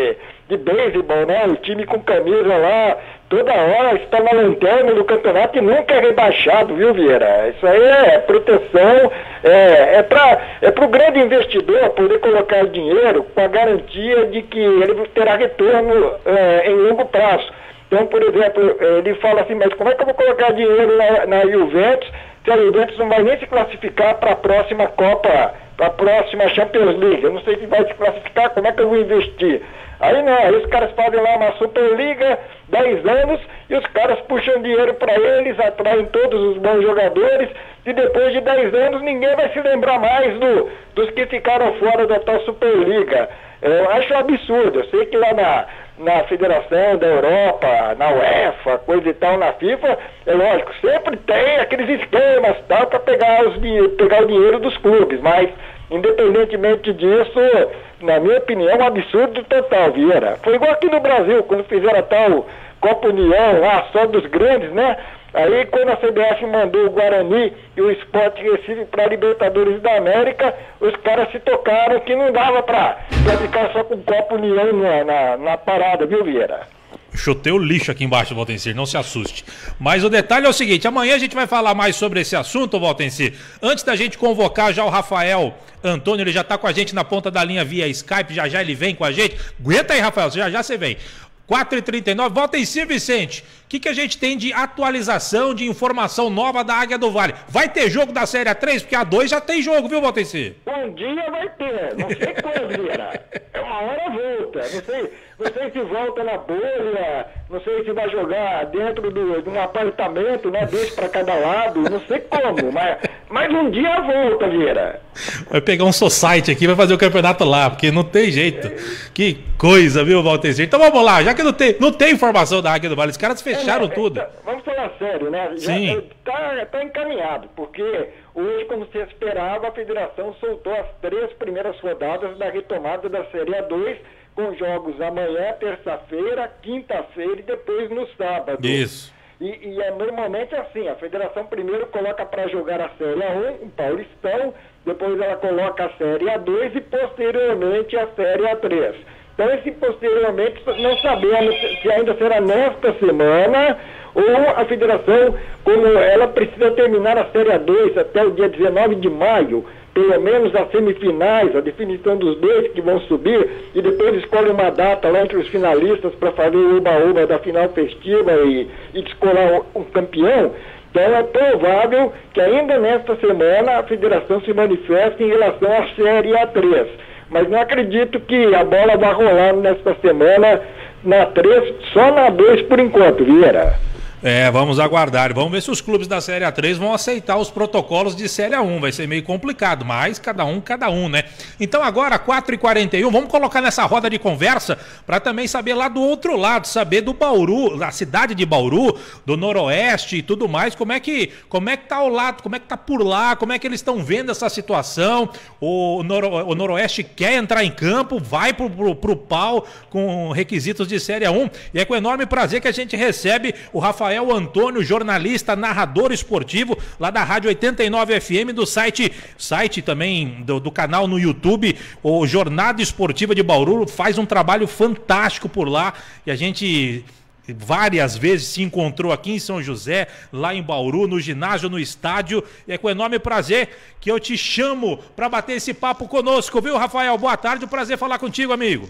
de beisebol, né? O time com camisa lá, toda hora está na lanterna do campeonato e nunca é rebaixado, viu, Vieira? Isso aí é proteção, é, é para é o grande investidor poder colocar dinheiro com a garantia de que ele terá retorno é, em longo prazo. Então, por exemplo, ele fala assim, mas como é que eu vou colocar dinheiro na, na Juventus se a Juventus não vai nem se classificar para a próxima Copa, para a próxima Champions League? Eu não sei se vai se classificar, como é que eu vou investir? Aí não, aí os caras fazem lá uma Superliga, dez anos, e os caras puxam dinheiro para eles, atraem todos os bons jogadores, e depois de dez anos ninguém vai se lembrar mais do, dos que ficaram fora da tal Superliga. Eu acho um absurdo. Eu sei que lá na, na Federação da Europa, na UEFA, coisa e tal, na FIFA, é lógico, sempre tem aqueles esquemas tal para pegar, os, pegar o dinheiro dos clubes, mas independentemente disso, na minha opinião, é um absurdo total, Vieira. Foi igual aqui no Brasil, quando fizeram a tal Copa União, lá só dos grandes, né? Aí quando a C B F mandou o Guarani e o Sport Recife para a Libertadores da América, os caras se tocaram que não dava para ficar só com Copa União na, na, na parada, viu, Vieira? Chutei o lixo aqui embaixo, Valtencir, não se assuste. Mas o detalhe é o seguinte, amanhã a gente vai falar mais sobre esse assunto, Valtencir. Antes da gente convocar já o Rafael Antônio, ele já tá com a gente na ponta da linha via Skype, já já ele vem com a gente. Aguenta aí, Rafael, já já você vem. quatro e trinta e nove, Valtencir Vicente, o que, que a gente tem de atualização, de informação nova da Águia do Vale? Vai ter jogo da Série A três? Porque a dois já tem jogo, viu, Valtencir? Um dia vai ter, não sei quando, Vieira. É uma hora volta, não sei, não sei se volta na bolha, não sei se vai jogar dentro do, de um apartamento, né, dois para cada lado, não sei como, mas, mas um dia volta, Vieira. Vai pegar um society aqui, vai fazer o campeonato lá, porque não tem jeito. Que coisa, viu, Valtencir? Então vamos lá, já que não tem, não tem informação da Águia do Vale, os caras fecharam é, né, tudo. Vamos falar sério, né? Já Sim. Tá, tá encaminhado, porque hoje, como se esperava, a federação soltou as três primeiras rodadas da retomada da Série A dois, com jogos amanhã, terça-feira, quinta-feira e depois no sábado. Isso. E, e é normalmente assim, a federação primeiro coloca para jogar a Série A um, um Paulistão, depois ela coloca a Série A dois e posteriormente a Série A três. Então, esse posteriormente, não sabemos se ainda será nesta semana ou a federação, como ela precisa terminar a Série A dois até o dia dezenove de maio, pelo menos as semifinais, a definição dos dois que vão subir, e depois escolhe uma data lá entre os finalistas para fazer o uba-uba da final festiva e, e descolar um, um campeão. Então é provável que ainda nesta semana a federação se manifeste em relação à Série A três. Mas não acredito que a bola vai rolar nesta semana na três, só na dois por enquanto, Vieira. É, vamos aguardar. Vamos ver se os clubes da Série A três vão aceitar os protocolos de Série A um. Vai ser meio complicado, mas cada um, cada um, né? Então agora, quatro e quarenta e um, vamos colocar nessa roda de conversa para também saber lá do outro lado, saber do Bauru, da cidade de Bauru, do Noroeste e tudo mais, como é que, como é que tá ao lado, como é que tá por lá, como é que eles estão vendo essa situação. O, Noro, o Noroeste quer entrar em campo, vai pro, pro, pro pau com requisitos de Série A um. E é com enorme prazer que a gente recebe o Rafael Rafael Antônio, jornalista, narrador esportivo, lá da Rádio oitenta e nove F M, do site, site também do, do canal no YouTube, o Jornada Esportiva de Bauru, faz um trabalho fantástico por lá, e a gente várias vezes se encontrou aqui em São José, lá em Bauru, no ginásio, no estádio, e é com enorme prazer que eu te chamo para bater esse papo conosco, viu, Rafael? Boa tarde, um prazer falar contigo, amigo.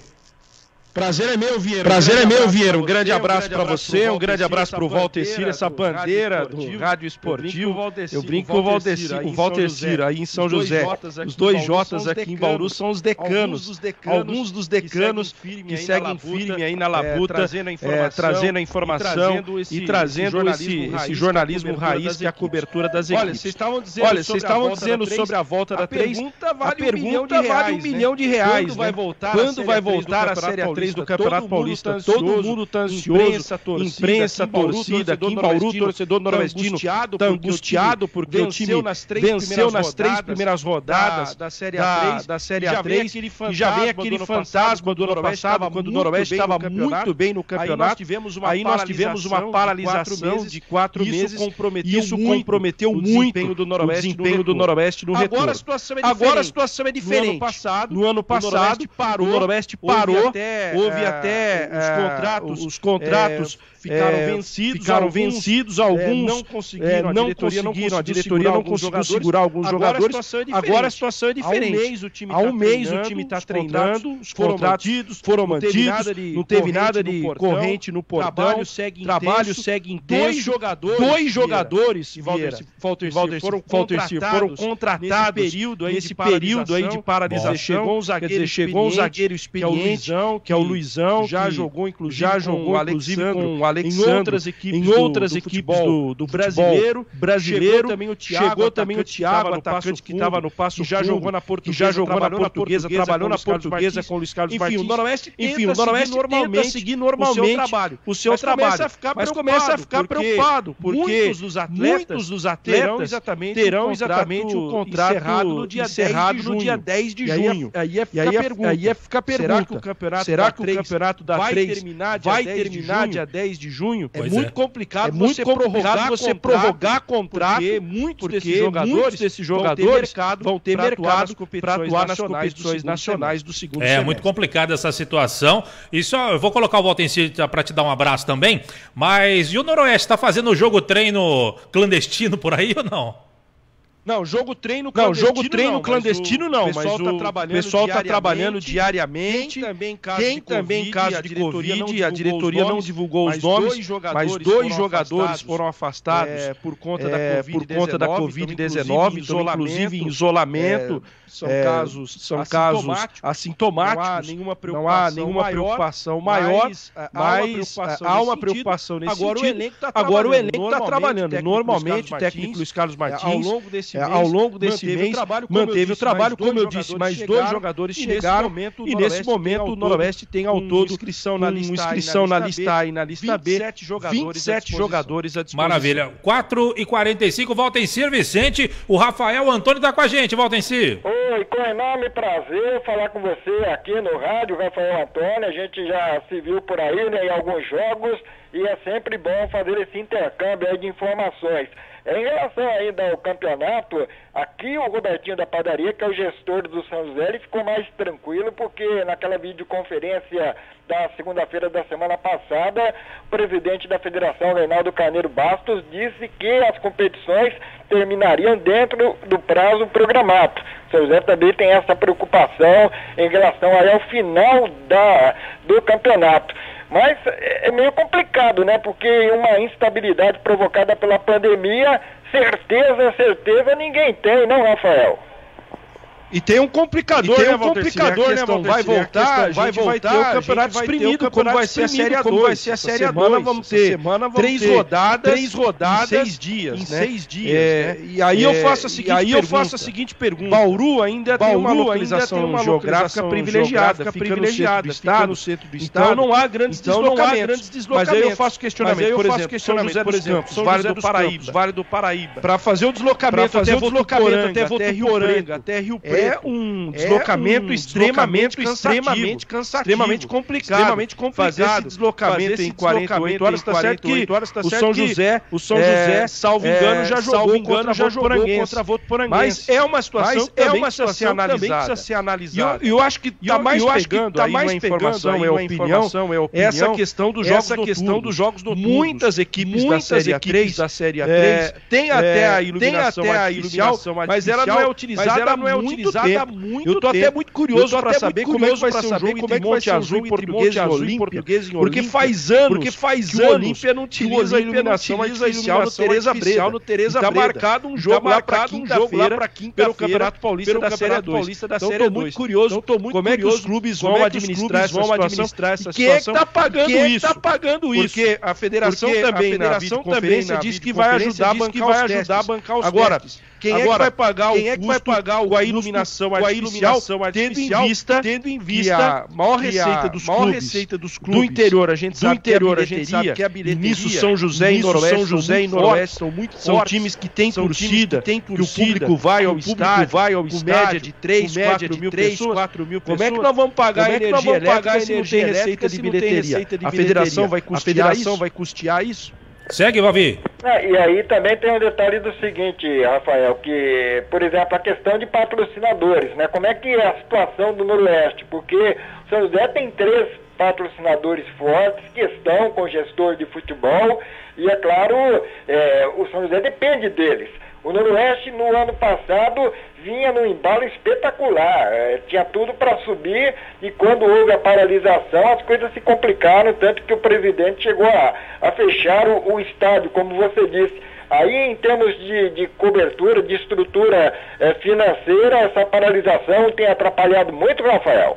Prazer é meu, Vieira. Prazer é meu, Vieira. Um grande abraço para você, um grande abraço para o Valtencir, essa bandeira do rádio esportivo. Eu brinco com o Valtencir, com o Valtencir aí em São José. Os dois Jotas aqui em Bauru são os decanos. Alguns dos decanos que seguem firme aí na labuta, trazendo a informação e trazendo esse jornalismo raiz que é a cobertura das equipes. Olha, vocês estavam dizendo sobre a volta da três. A pergunta vale um milhão de reais. Quando vai voltar a Série A do Campeonato Paulista? Todo mundo tá ansioso, imprensa, torcida, imprensa, torcida, aqui em Bauru, torcedor nordestino tá angustiado porque o time venceu nas três primeiras rodadas da Série A três e já vem aquele fantasma do ano passado, quando o Noroeste estava muito bem no campeonato. Aí nós tivemos uma paralisação de quatro meses e isso comprometeu muito o desempenho do Noroeste no retorno. Agora a situação é diferente. No ano passado, o Noroeste parou houve até os contratos, os contratos ficaram é, vencidos, ficaram alguns, vencidos, alguns é, não conseguiram, é, não a diretoria não conseguiu, a diretoria não conseguiu segurar alguns jogadores. Agora a situação é diferente. Há um mês o time Há um mês o time está treinando, os contratos foram mantidos, não teve nada de corrente no portão, trabalho segue trabalho segue intenso. Dois jogadores, dois jogadores, foram contratados nesse período aí de paralisação. Chegou um zagueiro, chegou um zagueiro experiente, que é o Luizão, já jogou inclusive já jogou inclusive com o Alexandre, em outras equipes, em outras do, do, equipes do, do brasileiro, brasileiro, chegou também o Thiago, chegou também o Thiago, atacante que estava no Passo Fundo, já jogou na Portuguesa, já jogou na Portuguesa, trabalhou na Portuguesa com o Luiz Carlos Martins. Enfim, o Noroeste, enfim, o Noroeste tenta seguir normalmente o seu trabalho, o seu trabalho, mas começa a ficar preocupado, porque muitos dos atletas, muitos dos atletas terão exatamente, terão exatamente o contrato encerrado no dia encerrado no dia dez de junho. Aí é ficar pergunta, aí é ficar pergunta, será que o campeonato, será que o campeonato da vai terminar vai terminar dia dez de junho? É muito é. complicado é muito você prorrogar você prorrogar contrato, porque muitos porque desses jogadores, muitos desses jogadores vão ter mercado para atuar nas competições nacionais do segundo semestre. É muito complicada essa situação. E só eu vou colocar o Valtencir para te dar um abraço também, mas e o Noroeste está fazendo o jogo treino clandestino por aí ou não? Não, jogo treino clandestino não, jogo treino não, clandestino não, mas o pessoal está trabalhando, pessoal tá trabalhando diariamente. Tem também caso tem de também Covid, caso de Covid, a diretoria não divulgou os nomes, mas dois jogadores foram afastados é, por conta é, da Covid dezenove, inclusive em isolamento. São é, casos, são casos assintomáticos. Não há nenhuma preocupação, não há nenhuma preocupação maior, mas, mas há uma preocupação nesse sentido. Agora o elenco está trabalhando. Agora o elenco está trabalhando. Normalmente o técnico Luiz Carlos Martins, ao longo desse mês, ao longo desse mês manteve o trabalho, como eu disse, mais dois jogadores chegaram e nesse momento o Noroeste tem ao todo inscrição na lista A e na lista B, vinte e sete jogadores à disposição. Maravilha. quatro e quarenta e cinco, Valtencir Vicente, o Rafael Antônio está com a gente, Valtencir. Oi, com enorme prazer falar com você aqui no rádio, Rafael Antônio. A gente já se viu por aí, né, em alguns jogos, e é sempre bom fazer esse intercâmbio aí de informações. Em relação ainda ao campeonato, aqui o Robertinho da Padaria, que é o gestor do São José, ele ficou mais tranquilo, porque naquela videoconferência da segunda-feira da semana passada, o presidente da Federação, Reinaldo Carneiro Bastos, disse que as competições terminariam dentro do prazo programado. O São José também tem essa preocupação em relação aí ao final da, do campeonato. Mas é meio complicado, né? Porque uma instabilidade provocada pela pandemia, certeza, certeza ninguém tem, não, Rafael? E tem um complicador, tem um né, complicador, né, questão, vai voltar, vai voltar, vai ter o campeonato exprimido, como vai ser a Série A dois, vai ser a Série A dois. Vamos ter semana vamos três ter rodadas, três rodadas em seis dias, em né? seis dias. É, né? E aí é, eu faço a seguinte, aí pergunta. eu faço a seguinte pergunta: Bauru ainda Bauru tem uma localização tem uma geográfica privilegiada, fica privilegiada, no fica no centro do estado. Então não há grandes então deslocamentos. Não há grandes deslocamentos. Mas aí eu faço questionamento, por exemplo, São José dos Campos, Vale do Paraíba, Vale do Paraíba, para fazer o deslocamento até Votuporanga, até Rio Preto. É um deslocamento, é um extremamente, deslocamento extremamente cansativo, extremamente complicado, extremamente complicado. Fazer esse deslocamento fazer esse em quarenta e oito horas, está certo que o São José, o São José, salvo engano, já jogou engano, já jogou contra Votuporanguense. Mas é uma situação que é uma situação também precisa ser analisada. E eu acho que está mais pegando tá mais informação, é opinião, essa questão dos jogos essa questão dos jogos noturnos. Muitas equipes da Série A três, da Série A três, tem até a iluminação artificial, mas ela não é utilizada há muito tempo. Muito eu tô tempo. até muito curioso para saber como é que vai ser o jogo entre Monte Azul e Português em Português em porque faz anos porque faz que o Olímpia não utiliza a iluminação artificial no Tereza Breda. No Tereza Breda. Tá marcado um jogo lá para quinta-feira pelo Campeonato Paulista da Série dois. Então tô muito curioso. Então tô muito como é que os clubes vão administrar essa situação? Quem é que tá pagando isso? Quem tá pagando isso? Porque a federação também, a federação também disse que vai ajudar a bancar os testes. Quem Agora, é que vai pagar quem o é que vai pagar o, a iluminação artificial, a iluminação artificial tendo em vista, tendo em vista a maior receita dos maior clubes, receita dos clubes do interior, a gente sabe interior, que a, a gente sabe que a bilheteria, nisso São José e Noroeste, São José e Noroeste são muito fortes, são times que têm torcida, que, tem torcida, que o público vai ao estádio, vai ao estádio, com média de três, quatro mil pessoas. Como é que nós vamos pagar a energia elétrica se não tem receita de bilheteria? A federação vai custear isso? Segue, Vavi. É, e aí também tem um detalhe do seguinte, Rafael, que, por exemplo, a questão de patrocinadores, né? Como é que é a situação do Noroeste? Porque o São José tem três patrocinadores fortes que estão com gestor de futebol e, é claro, é, o São José depende deles. O Noroeste, no ano passado, vinha num embalo espetacular, é, tinha tudo para subir e quando houve a paralisação as coisas se complicaram, tanto que o presidente chegou a, a fechar o, o estádio, como você disse. Aí, em termos de, de cobertura, de estrutura é, financeira, essa paralisação tem atrapalhado muito, Rafael.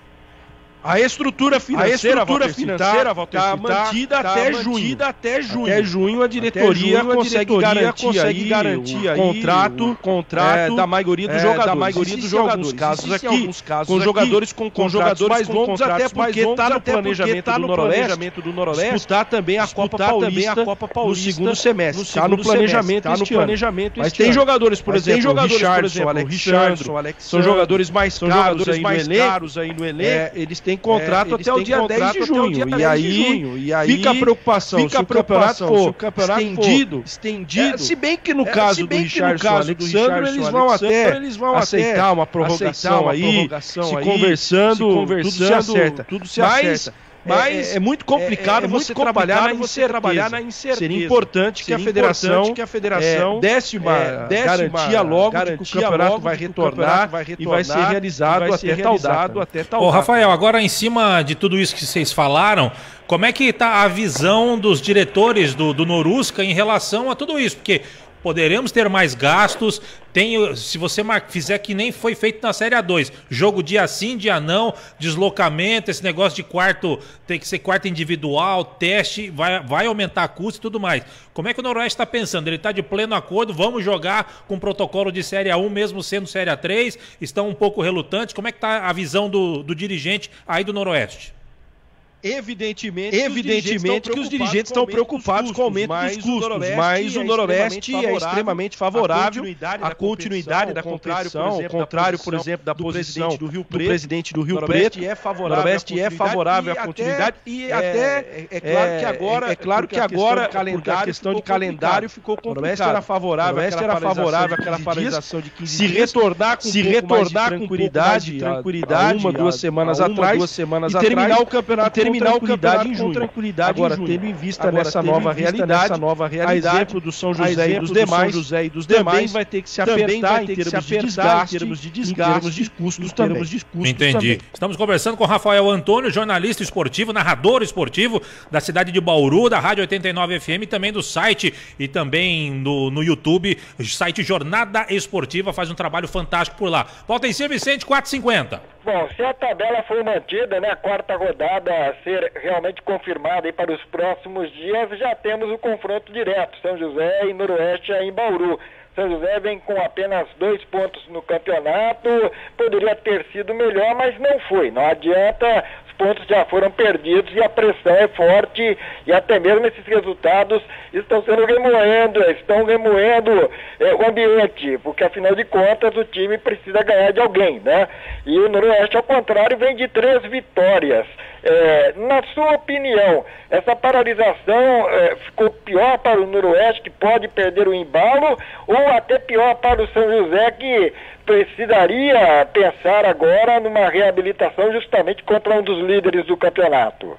A estrutura financeira, a estrutura Valter, financeira, tá, tá mantida tá até mantida junho. Até junho. Até junho a diretoria junho, a consegue diretoria garantir, consegue aí garantir o aí contrato, o contrato é, da maioria dos é, jogadores. Da maioria dos jogadores. Alguns casos aqui, alguns casos com aqui, jogadores com, com jogadores mais com longos, até porque porque está no planejamento, tá do, no Noroeste, planejamento do Noroeste, disputar também a Copa Paulista, também a Copa Paulista no segundo semestre. Está no, no planejamento tá no este planejamento ano. Mas este tem ano. jogadores, por Mas exemplo, tem jogadores, Richardson, por exemplo, Alexandre, Alexandre, são jogadores mais são caros jogadores aí mais no elenco. caros aí no elenco. É, eles têm contrato é, até o dia dez de junho. E aí, e aí fica a preocupação, fica se, a o campeonato preocupação for se o campeonato estendido, for estendido, é, se bem que no é, caso se bem do que no Richardson caso do Alexandre, Richardson eles vão Alexandre, até eles vão aceitar até uma prorrogação aceitar uma aí, prorrogação se aí, conversando, se conversando, tudo se acerta. Tudo se mas, acerta. Mas é, é muito complicado é, é, é você, muito trabalhar, na você trabalhar na incerteza. Seria importante que Seria a federação, que a federação é, desse uma, é, desse garantia uma logo garantia de que o campeonato logo vai que o retornar, campeonato vai retornar e vai ser realizado, vai até, ser tal realizado data. até tal Ô, data. Rafael, agora em cima de tudo isso que vocês falaram, como é que está a visão dos diretores do, do Norusca em relação a tudo isso? Porque poderemos ter mais gastos, tem, se você fizer que nem foi feito na Série A dois, jogo dia sim, dia não, deslocamento, esse negócio de quarto, tem que ser quarto individual, teste, vai, vai aumentar custo e tudo mais. Como é que o Noroeste está pensando? Ele está de pleno acordo, vamos jogar com protocolo de Série A um, mesmo sendo Série A três, estão um pouco relutantes, como é que está a visão do, do dirigente aí do Noroeste? Evidentemente, Evidentemente que os dirigentes estão preocupados com o aumento dos custos, mas o Noroeste é extremamente favorável à continuidade da competição, ao contrário, por exemplo, da posição do Rio Preto, do presidente do Rio Preto. O Noroeste é favorável à continuidade e até é claro que agora, é claro que agora a questão de calendário ficou complicada. O Noroeste era favorável, o Noroeste era favorável àquela paralisação de quinze dias, se retornar com se retornar com tranquilidade, tranquilidade, uma duas semanas atrás, duas semanas atrás, terminar o campeonato terminar o campeonato em junho. Tranquilidade agora, em junho. Tendo em vista agora, nessa nova realidade, nessa nova realidade, a exemplo do São José e dos demais, José e dos demais, também vai ter que se apertar em termos de desgaste, em termos de desgaste, em termos de custos também. De custos Entendi. Também. Estamos conversando com Rafael Antônio, jornalista esportivo, narrador esportivo da cidade de Bauru, da Rádio oitenta e nove F M, também do site e também no, no YouTube, site Jornada Esportiva, faz um trabalho fantástico por lá. Valtencir Vicente, quatro e cinquenta. Bom, se a tabela for mantida, né, a quarta rodada a ser realmente confirmada aí para os próximos dias, já temos o confronto direto, São José e Noroeste aí em Bauru. São José vem com apenas dois pontos no campeonato, poderia ter sido melhor, mas não foi. Não adianta, os pontos já foram perdidos e a pressão é forte e até mesmo esses resultados estão sendo remoendo, estão remoendo é, o ambiente, porque afinal de contas o time precisa ganhar de alguém, né? E o Noroeste, ao contrário, vem de três vitórias. É, na sua opinião, essa paralisação é, ficou pior para o Noroeste, que pode perder o embalo, ou até pior para o São José, que precisaria pensar agora numa reabilitação justamente contra um dos líderes do campeonato?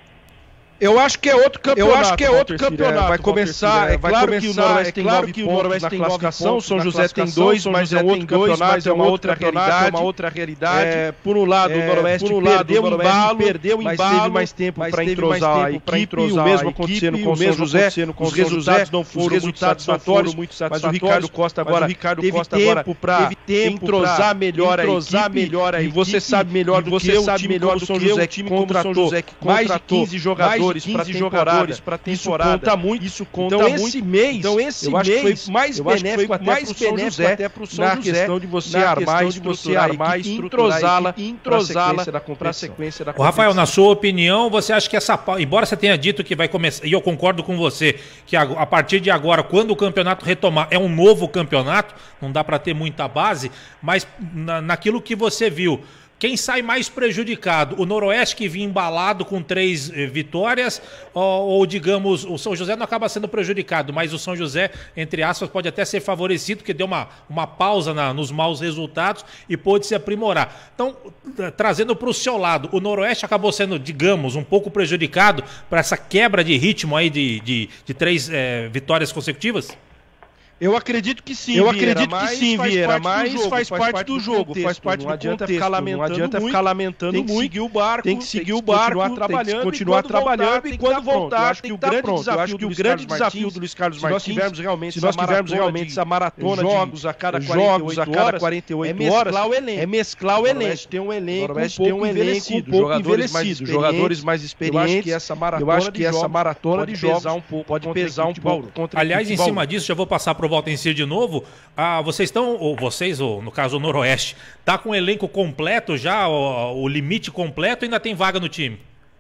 Eu acho que é outro campeonato. Eu acho que é outro campeonato. Vai começar, é claro que o Noroeste tem nove pontos na classificação, o São José tem dois, mas é outro campeonato, é uma outra realidade, uma outra realidade. Por um lado, o Noroeste perdeu o embalo, perdeu o embalo, teve mais tempo para entrosar a equipe, o mesmo acontecendo com o São José, os resultados não foram muito satisfatórios, mas o Ricardo Costa agora teve tempo para entrosar melhor a equipe, e você sabe melhor do que eu, o time como o São José que contratou mais de quinze jogadores para jogadores para temporada. Isso conta muito. Isso conta então, muito. Esse mês, então esse eu acho mês, que foi mais benéfico até mais para o São José, até pro São na José, questão de você armar, de você armar, entrosá-la, entrosá-la para a sequência da competição. O Rafael, na sua opinião, você acha que essa, embora você tenha dito que vai começar, e eu concordo com você, que a, a partir de agora, quando o campeonato retomar, é um novo campeonato, não dá para ter muita base, mas na, naquilo que você viu, quem sai mais prejudicado? O Noroeste, que vinha embalado com três eh, vitórias, ou, ou, digamos, o São José não acaba sendo prejudicado, mas o São José, entre aspas, pode até ser favorecido, porque deu uma, uma pausa na, nos maus resultados e pôde se aprimorar. Então, trazendo para o seu lado, o Noroeste acabou sendo, digamos, um pouco prejudicado para essa quebra de ritmo aí de, de, de três eh, vitórias consecutivas? Eu acredito que sim, Eu Vieira, acredito que sim, Vieira, mas jogo, faz parte do jogo, contexto, faz parte não do adianta contexto, ficar lamentando, não adianta muito, ficar lamentando tem que muito, seguir o barco, tem que seguir tem o barco, continuar trabalhando, tem que continuar trabalhando e quando voltar, acho tem que o que estar grande pronto. desafio Eu acho que do o Luiz grande Carlos desafio Martins, do Luiz Carlos se nós Martins, tivermos realmente se nós tivermos essa realmente essa maratona de jogos a cada jogos a cada quarenta e oito é horas, mesclar o elenco. é mesclar o elenco. Tem um elenco um pouco envelhecido, jogadores mais experientes, jogadores mais experientes. Eu acho que essa maratona, eu acho que essa maratona de jogos pesar um pouco, pode pesar um pouco contra Aliás, em cima disso, já vou passar para o Valtencir de novo. Ah, vocês estão, ou vocês, ou no caso o Noroeste, tá com o elenco completo já, o, o limite completo, ou ainda tem vaga no time?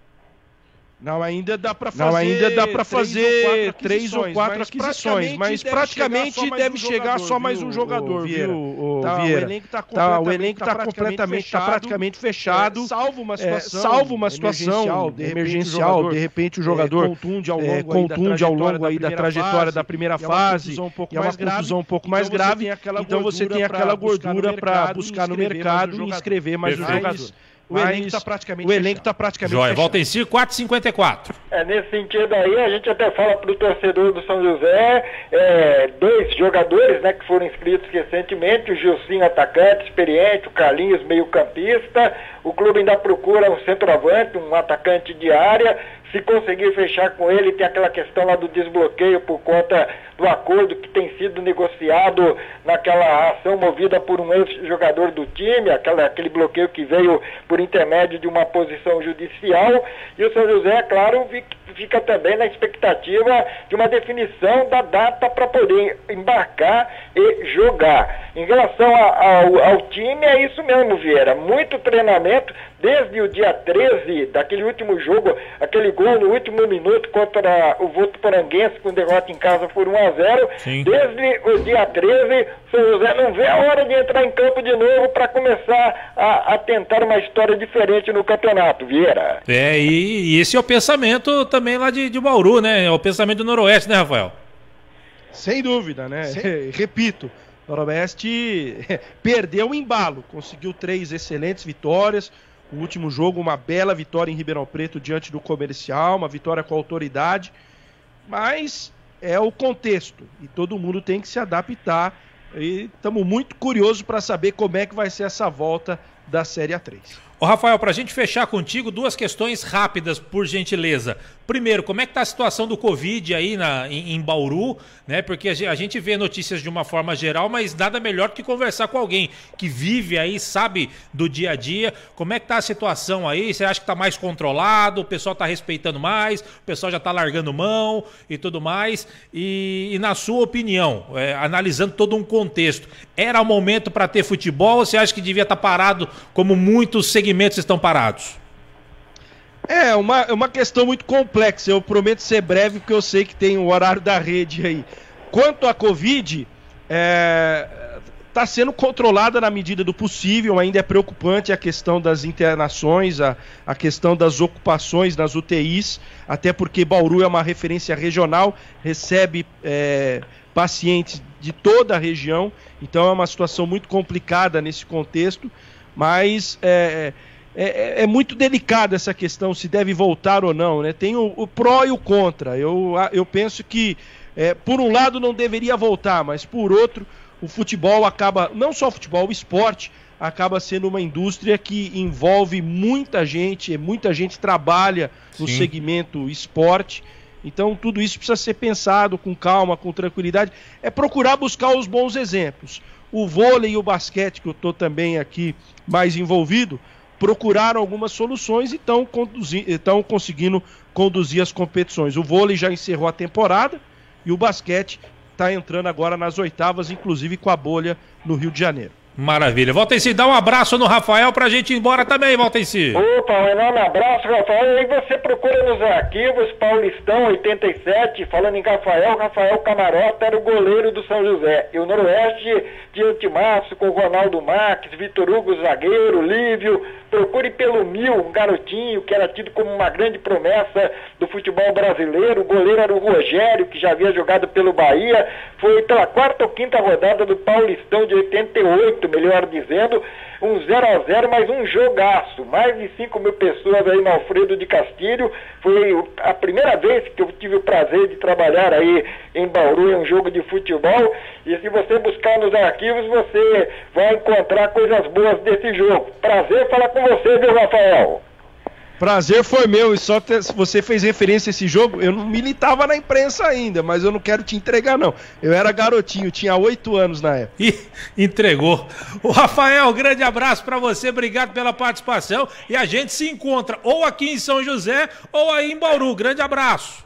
Não, ainda dá para fazer, Não, ainda dá para fazer três ou quatro aquisições, mas praticamente deve chegar só mais um jogador, Vieira. viu, Tá, Vieira? o elenco tá Tá, o completamente- elenco tá tá praticamente completamente, tá fechado, praticamente fechado, é, salvo uma é, situação salvo uma situação emergencial, de repente emergencial, o jogador, de repente o é, jogador contunde ao é, longo aí da contunde ao trajetória longo aí da da primeira trajetória fase, da primeira e é uma fase, confusão um pouco e é uma mais grave, confusão um pouco então mais você grave, tem aquela então você tem gordura aquela pra buscar no gordura para mercado buscar no e inscrever mercado mais um e jogador. inscrever mais um Perfeito. jogador. O elenco Mas tá praticamente o elenco fechado. está praticamente Joia, fechado. Valtencir, quatro e cinquenta e quatro. É, nesse sentido aí, a gente até fala para o torcedor do São José, é, dois jogadores, né, que foram inscritos recentemente, o Gilcinho, atacante, experiente, o Carlinhos, meio-campista. O clube ainda procura um centroavante, um atacante de área. Se conseguir fechar com ele, tem aquela questão lá do desbloqueio por conta do acordo que tem sido negociado naquela ação movida por um ex-jogador do time, aquela, aquele bloqueio que veio por intermédio de uma posição judicial. E o São José, é claro, fica também na expectativa de uma definição da data para poder embarcar e jogar. Em relação a, ao, ao time, é isso mesmo, Vieira. Muito treinamento desde o dia treze, daquele último jogo, aquele gol no último minuto contra o Votuporanguense, com derrota em casa por um a zero. Sim. Desde o dia treze, o São José não vê a hora de entrar em campo de novo para começar a, a tentar uma história diferente no campeonato, Vieira. É, e, e esse é o pensamento também lá de, de Bauru, né? É o pensamento do Noroeste, né, Rafael? Sem dúvida, né? Sem... Repito, o Noroeste perdeu o embalo, conseguiu três excelentes vitórias. O último jogo, uma bela vitória em Ribeirão Preto diante do Comercial, uma vitória com autoridade, mas é o contexto e todo mundo tem que se adaptar. E estamos muito curiosos para saber como é que vai ser essa volta da Série A três. Ô Rafael, para a gente fechar contigo, duas questões rápidas, por gentileza. Primeiro, como é que está a situação do Covid aí na, em, em Bauru, né? Porque a gente vê notícias de uma forma geral, mas nada melhor do que conversar com alguém que vive aí, sabe do dia a dia. Como é que está a situação aí? Você acha que está mais controlado? O pessoal está respeitando mais? O pessoal já está largando mão e tudo mais? E, e na sua opinião, é, analisando todo um contexto, era o momento para ter futebol ou você acha que devia estar tá parado como muitos segmentos estão parados? É uma, é uma questão muito complexa. Eu prometo ser breve porque eu sei que tem o horário da rede aí. Quanto à Covid, está é, sendo controlada na medida do possível. Ainda é preocupante a questão das internações, a, a questão das ocupações nas U T Is, até porque Bauru é uma referência regional, recebe é, pacientes de toda a região, então é uma situação muito complicada nesse contexto, mas é, é, é muito delicada essa questão, se deve voltar ou não, né? Tem o, o pró e o contra. Eu, eu penso que, é, por um lado, não deveria voltar, mas por outro, o futebol acaba, não só o futebol, o esporte acaba sendo uma indústria que envolve muita gente, muita gente trabalha no Sim. segmento esporte. Então tudo isso precisa ser pensado com calma, com tranquilidade. É procurar buscar os bons exemplos. O vôlei e o basquete, que eu estou também aqui mais envolvido, procuraram algumas soluções e estão estão conseguindo conduzir as competições. O vôlei já encerrou a temporada e o basquete está entrando agora nas oitavas, inclusive com a bolha no Rio de Janeiro. Maravilha. Valtenci, dá um abraço no Rafael pra gente ir embora também, Valtenci. Opa, um enorme abraço, Rafael. E você procura nos arquivos Paulistão oitenta e sete, falando em Rafael, Rafael Camarota era o goleiro do São José. E o Noroeste tinha o timaço com o Ronaldo Marques, Vitor Hugo, zagueiro, Lívio. Procure pelo Mil, um garotinho que era tido como uma grande promessa do futebol brasileiro. O goleiro era o Rogério, que já havia jogado pelo Bahia. Foi pela quarta ou quinta rodada do Paulistão de oitenta e oito, melhor dizendo, um zero a zero, mas um jogaço. Mais de cinco mil pessoas aí no Alfredo de Castilho. Foi a primeira vez que eu tive o prazer de trabalhar aí em Bauru em um jogo de futebol. E se você buscar nos arquivos, você vai encontrar coisas boas desse jogo. Prazer falar com você, viu, Rafael? Prazer foi meu, e só ter, você fez referência a esse jogo, eu não militava na imprensa ainda, mas eu não quero te entregar não, eu era garotinho, tinha oito anos na época. E entregou. O Rafael, grande abraço pra você, obrigado pela participação, e a gente se encontra ou aqui em São José ou aí em Bauru, grande abraço.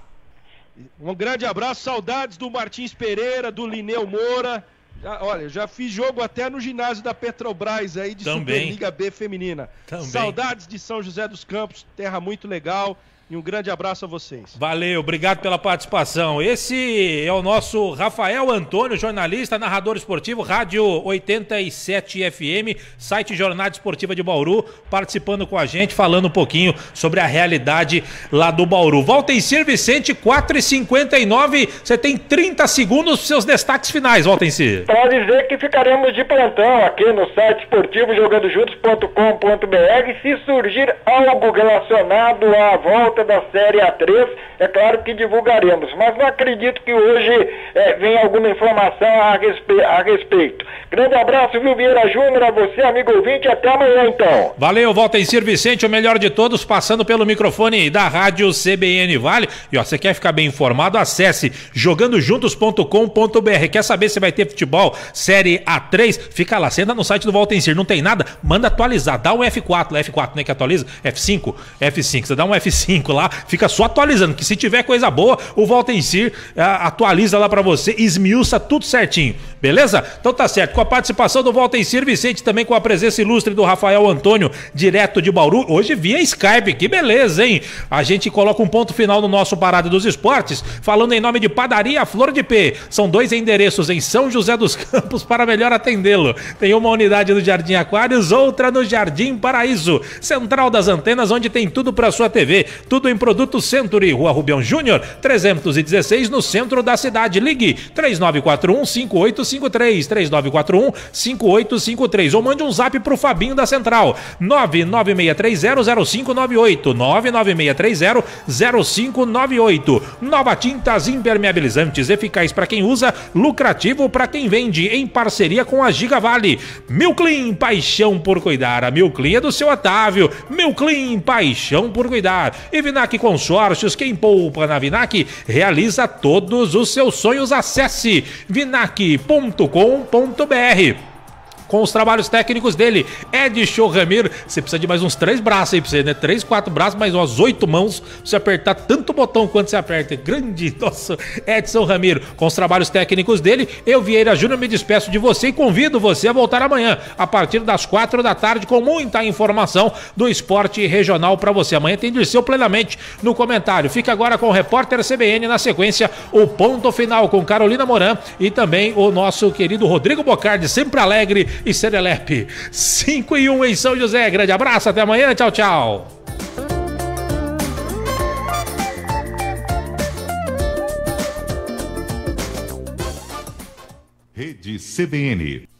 Um grande abraço, saudades do Martins Pereira, do Lineu Moura. Já, olha, já fiz jogo até no ginásio da Petrobras aí de Também. Superliga B feminina. Também. Saudades de São José dos Campos, terra muito legal. E um grande abraço a vocês. Valeu, obrigado pela participação. Esse é o nosso Rafael Antônio, jornalista, narrador esportivo, Rádio oitenta e sete F M, site Jornada Esportiva de Bauru, participando com a gente, falando um pouquinho sobre a realidade lá do Bauru. Valtencir Vicente, quatro e cinquenta e nove, você tem trinta segundos para seus destaques finais, Valtencir. Para dizer que ficaremos de plantão aqui no site esportivo jogando juntos ponto com ponto b r. Se surgir algo relacionado à volta da Série A três, é claro que divulgaremos, mas não acredito que hoje é, venha alguma informação a, respe a respeito. Grande abraço, viu, Vieira Júnior, a você, amigo ouvinte, até amanhã então. Valeu, Valtencir Vicente, o melhor de todos, passando pelo microfone da Rádio C B N Vale. E ó, você quer ficar bem informado, acesse jogando juntos ponto com ponto b r. Quer saber se vai ter futebol Série A três? Fica lá, você entra no site do Valtencir, não tem nada? Manda atualizar, dá um F quatro, F quatro, né, que atualiza? F cinco, F cinco, você dá um F cinco lá, fica só atualizando, que se tiver coisa boa, o Valtencir uh, atualiza lá pra você, esmiuça tudo certinho, beleza? Então tá certo, com a participação do Valtencir Vicente, também com a presença ilustre do Rafael Antônio, direto de Bauru, hoje via Skype, que beleza, hein? A gente coloca um ponto final no nosso Parada dos Esportes, falando em nome de Padaria Flor de P. São dois endereços em São José dos Campos para melhor atendê-lo. Tem uma unidade no Jardim Aquários, outra no Jardim Paraíso. Central das Antenas, onde tem tudo para sua T V, tudo em produto Century, Rua Rubião Júnior, trezentos e dezesseis, no centro da cidade. Ligue três nove quatro um, cinco oito cinco três, três nove quatro um, cinco oito cinco três, ou mande um zap pro Fabinho da Central, nove nove seis três zero, zero cinco nove oito, nove nove seis três zero, zero cinco nove oito. Nova Tintas Impermeabilizantes, eficaz para quem usa, lucrativo para quem vende, em parceria com a Gigavale. Milclean, paixão por cuidar. A Milclean é do seu Otávio. Milclean, paixão por cuidar. E Vinac Consórcios, quem poupa na Vinac realiza todos os seus sonhos. Acesse vinac ponto com ponto b r. Com os trabalhos técnicos dele, Edson Ramir. Você precisa de mais uns três braços aí pra você, né? Três, quatro braços, mais umas oito mãos pra você apertar tanto botão quanto você aperta. Grande, nossa, Edson Ramiro. Com os trabalhos técnicos dele, eu, Vieira Júnior, me despeço de você e convido você a voltar amanhã, a partir das quatro da tarde, com muita informação do esporte regional pra você. Amanhã tem Dirceu Plenamente no comentário. Fica agora com o repórter C B N, na sequência, o ponto final com Carolina Moran e também o nosso querido Rodrigo Bocardi, sempre alegre e serelepe. cinco e um em São José. Grande abraço, até amanhã, tchau, tchau. Rede C B N.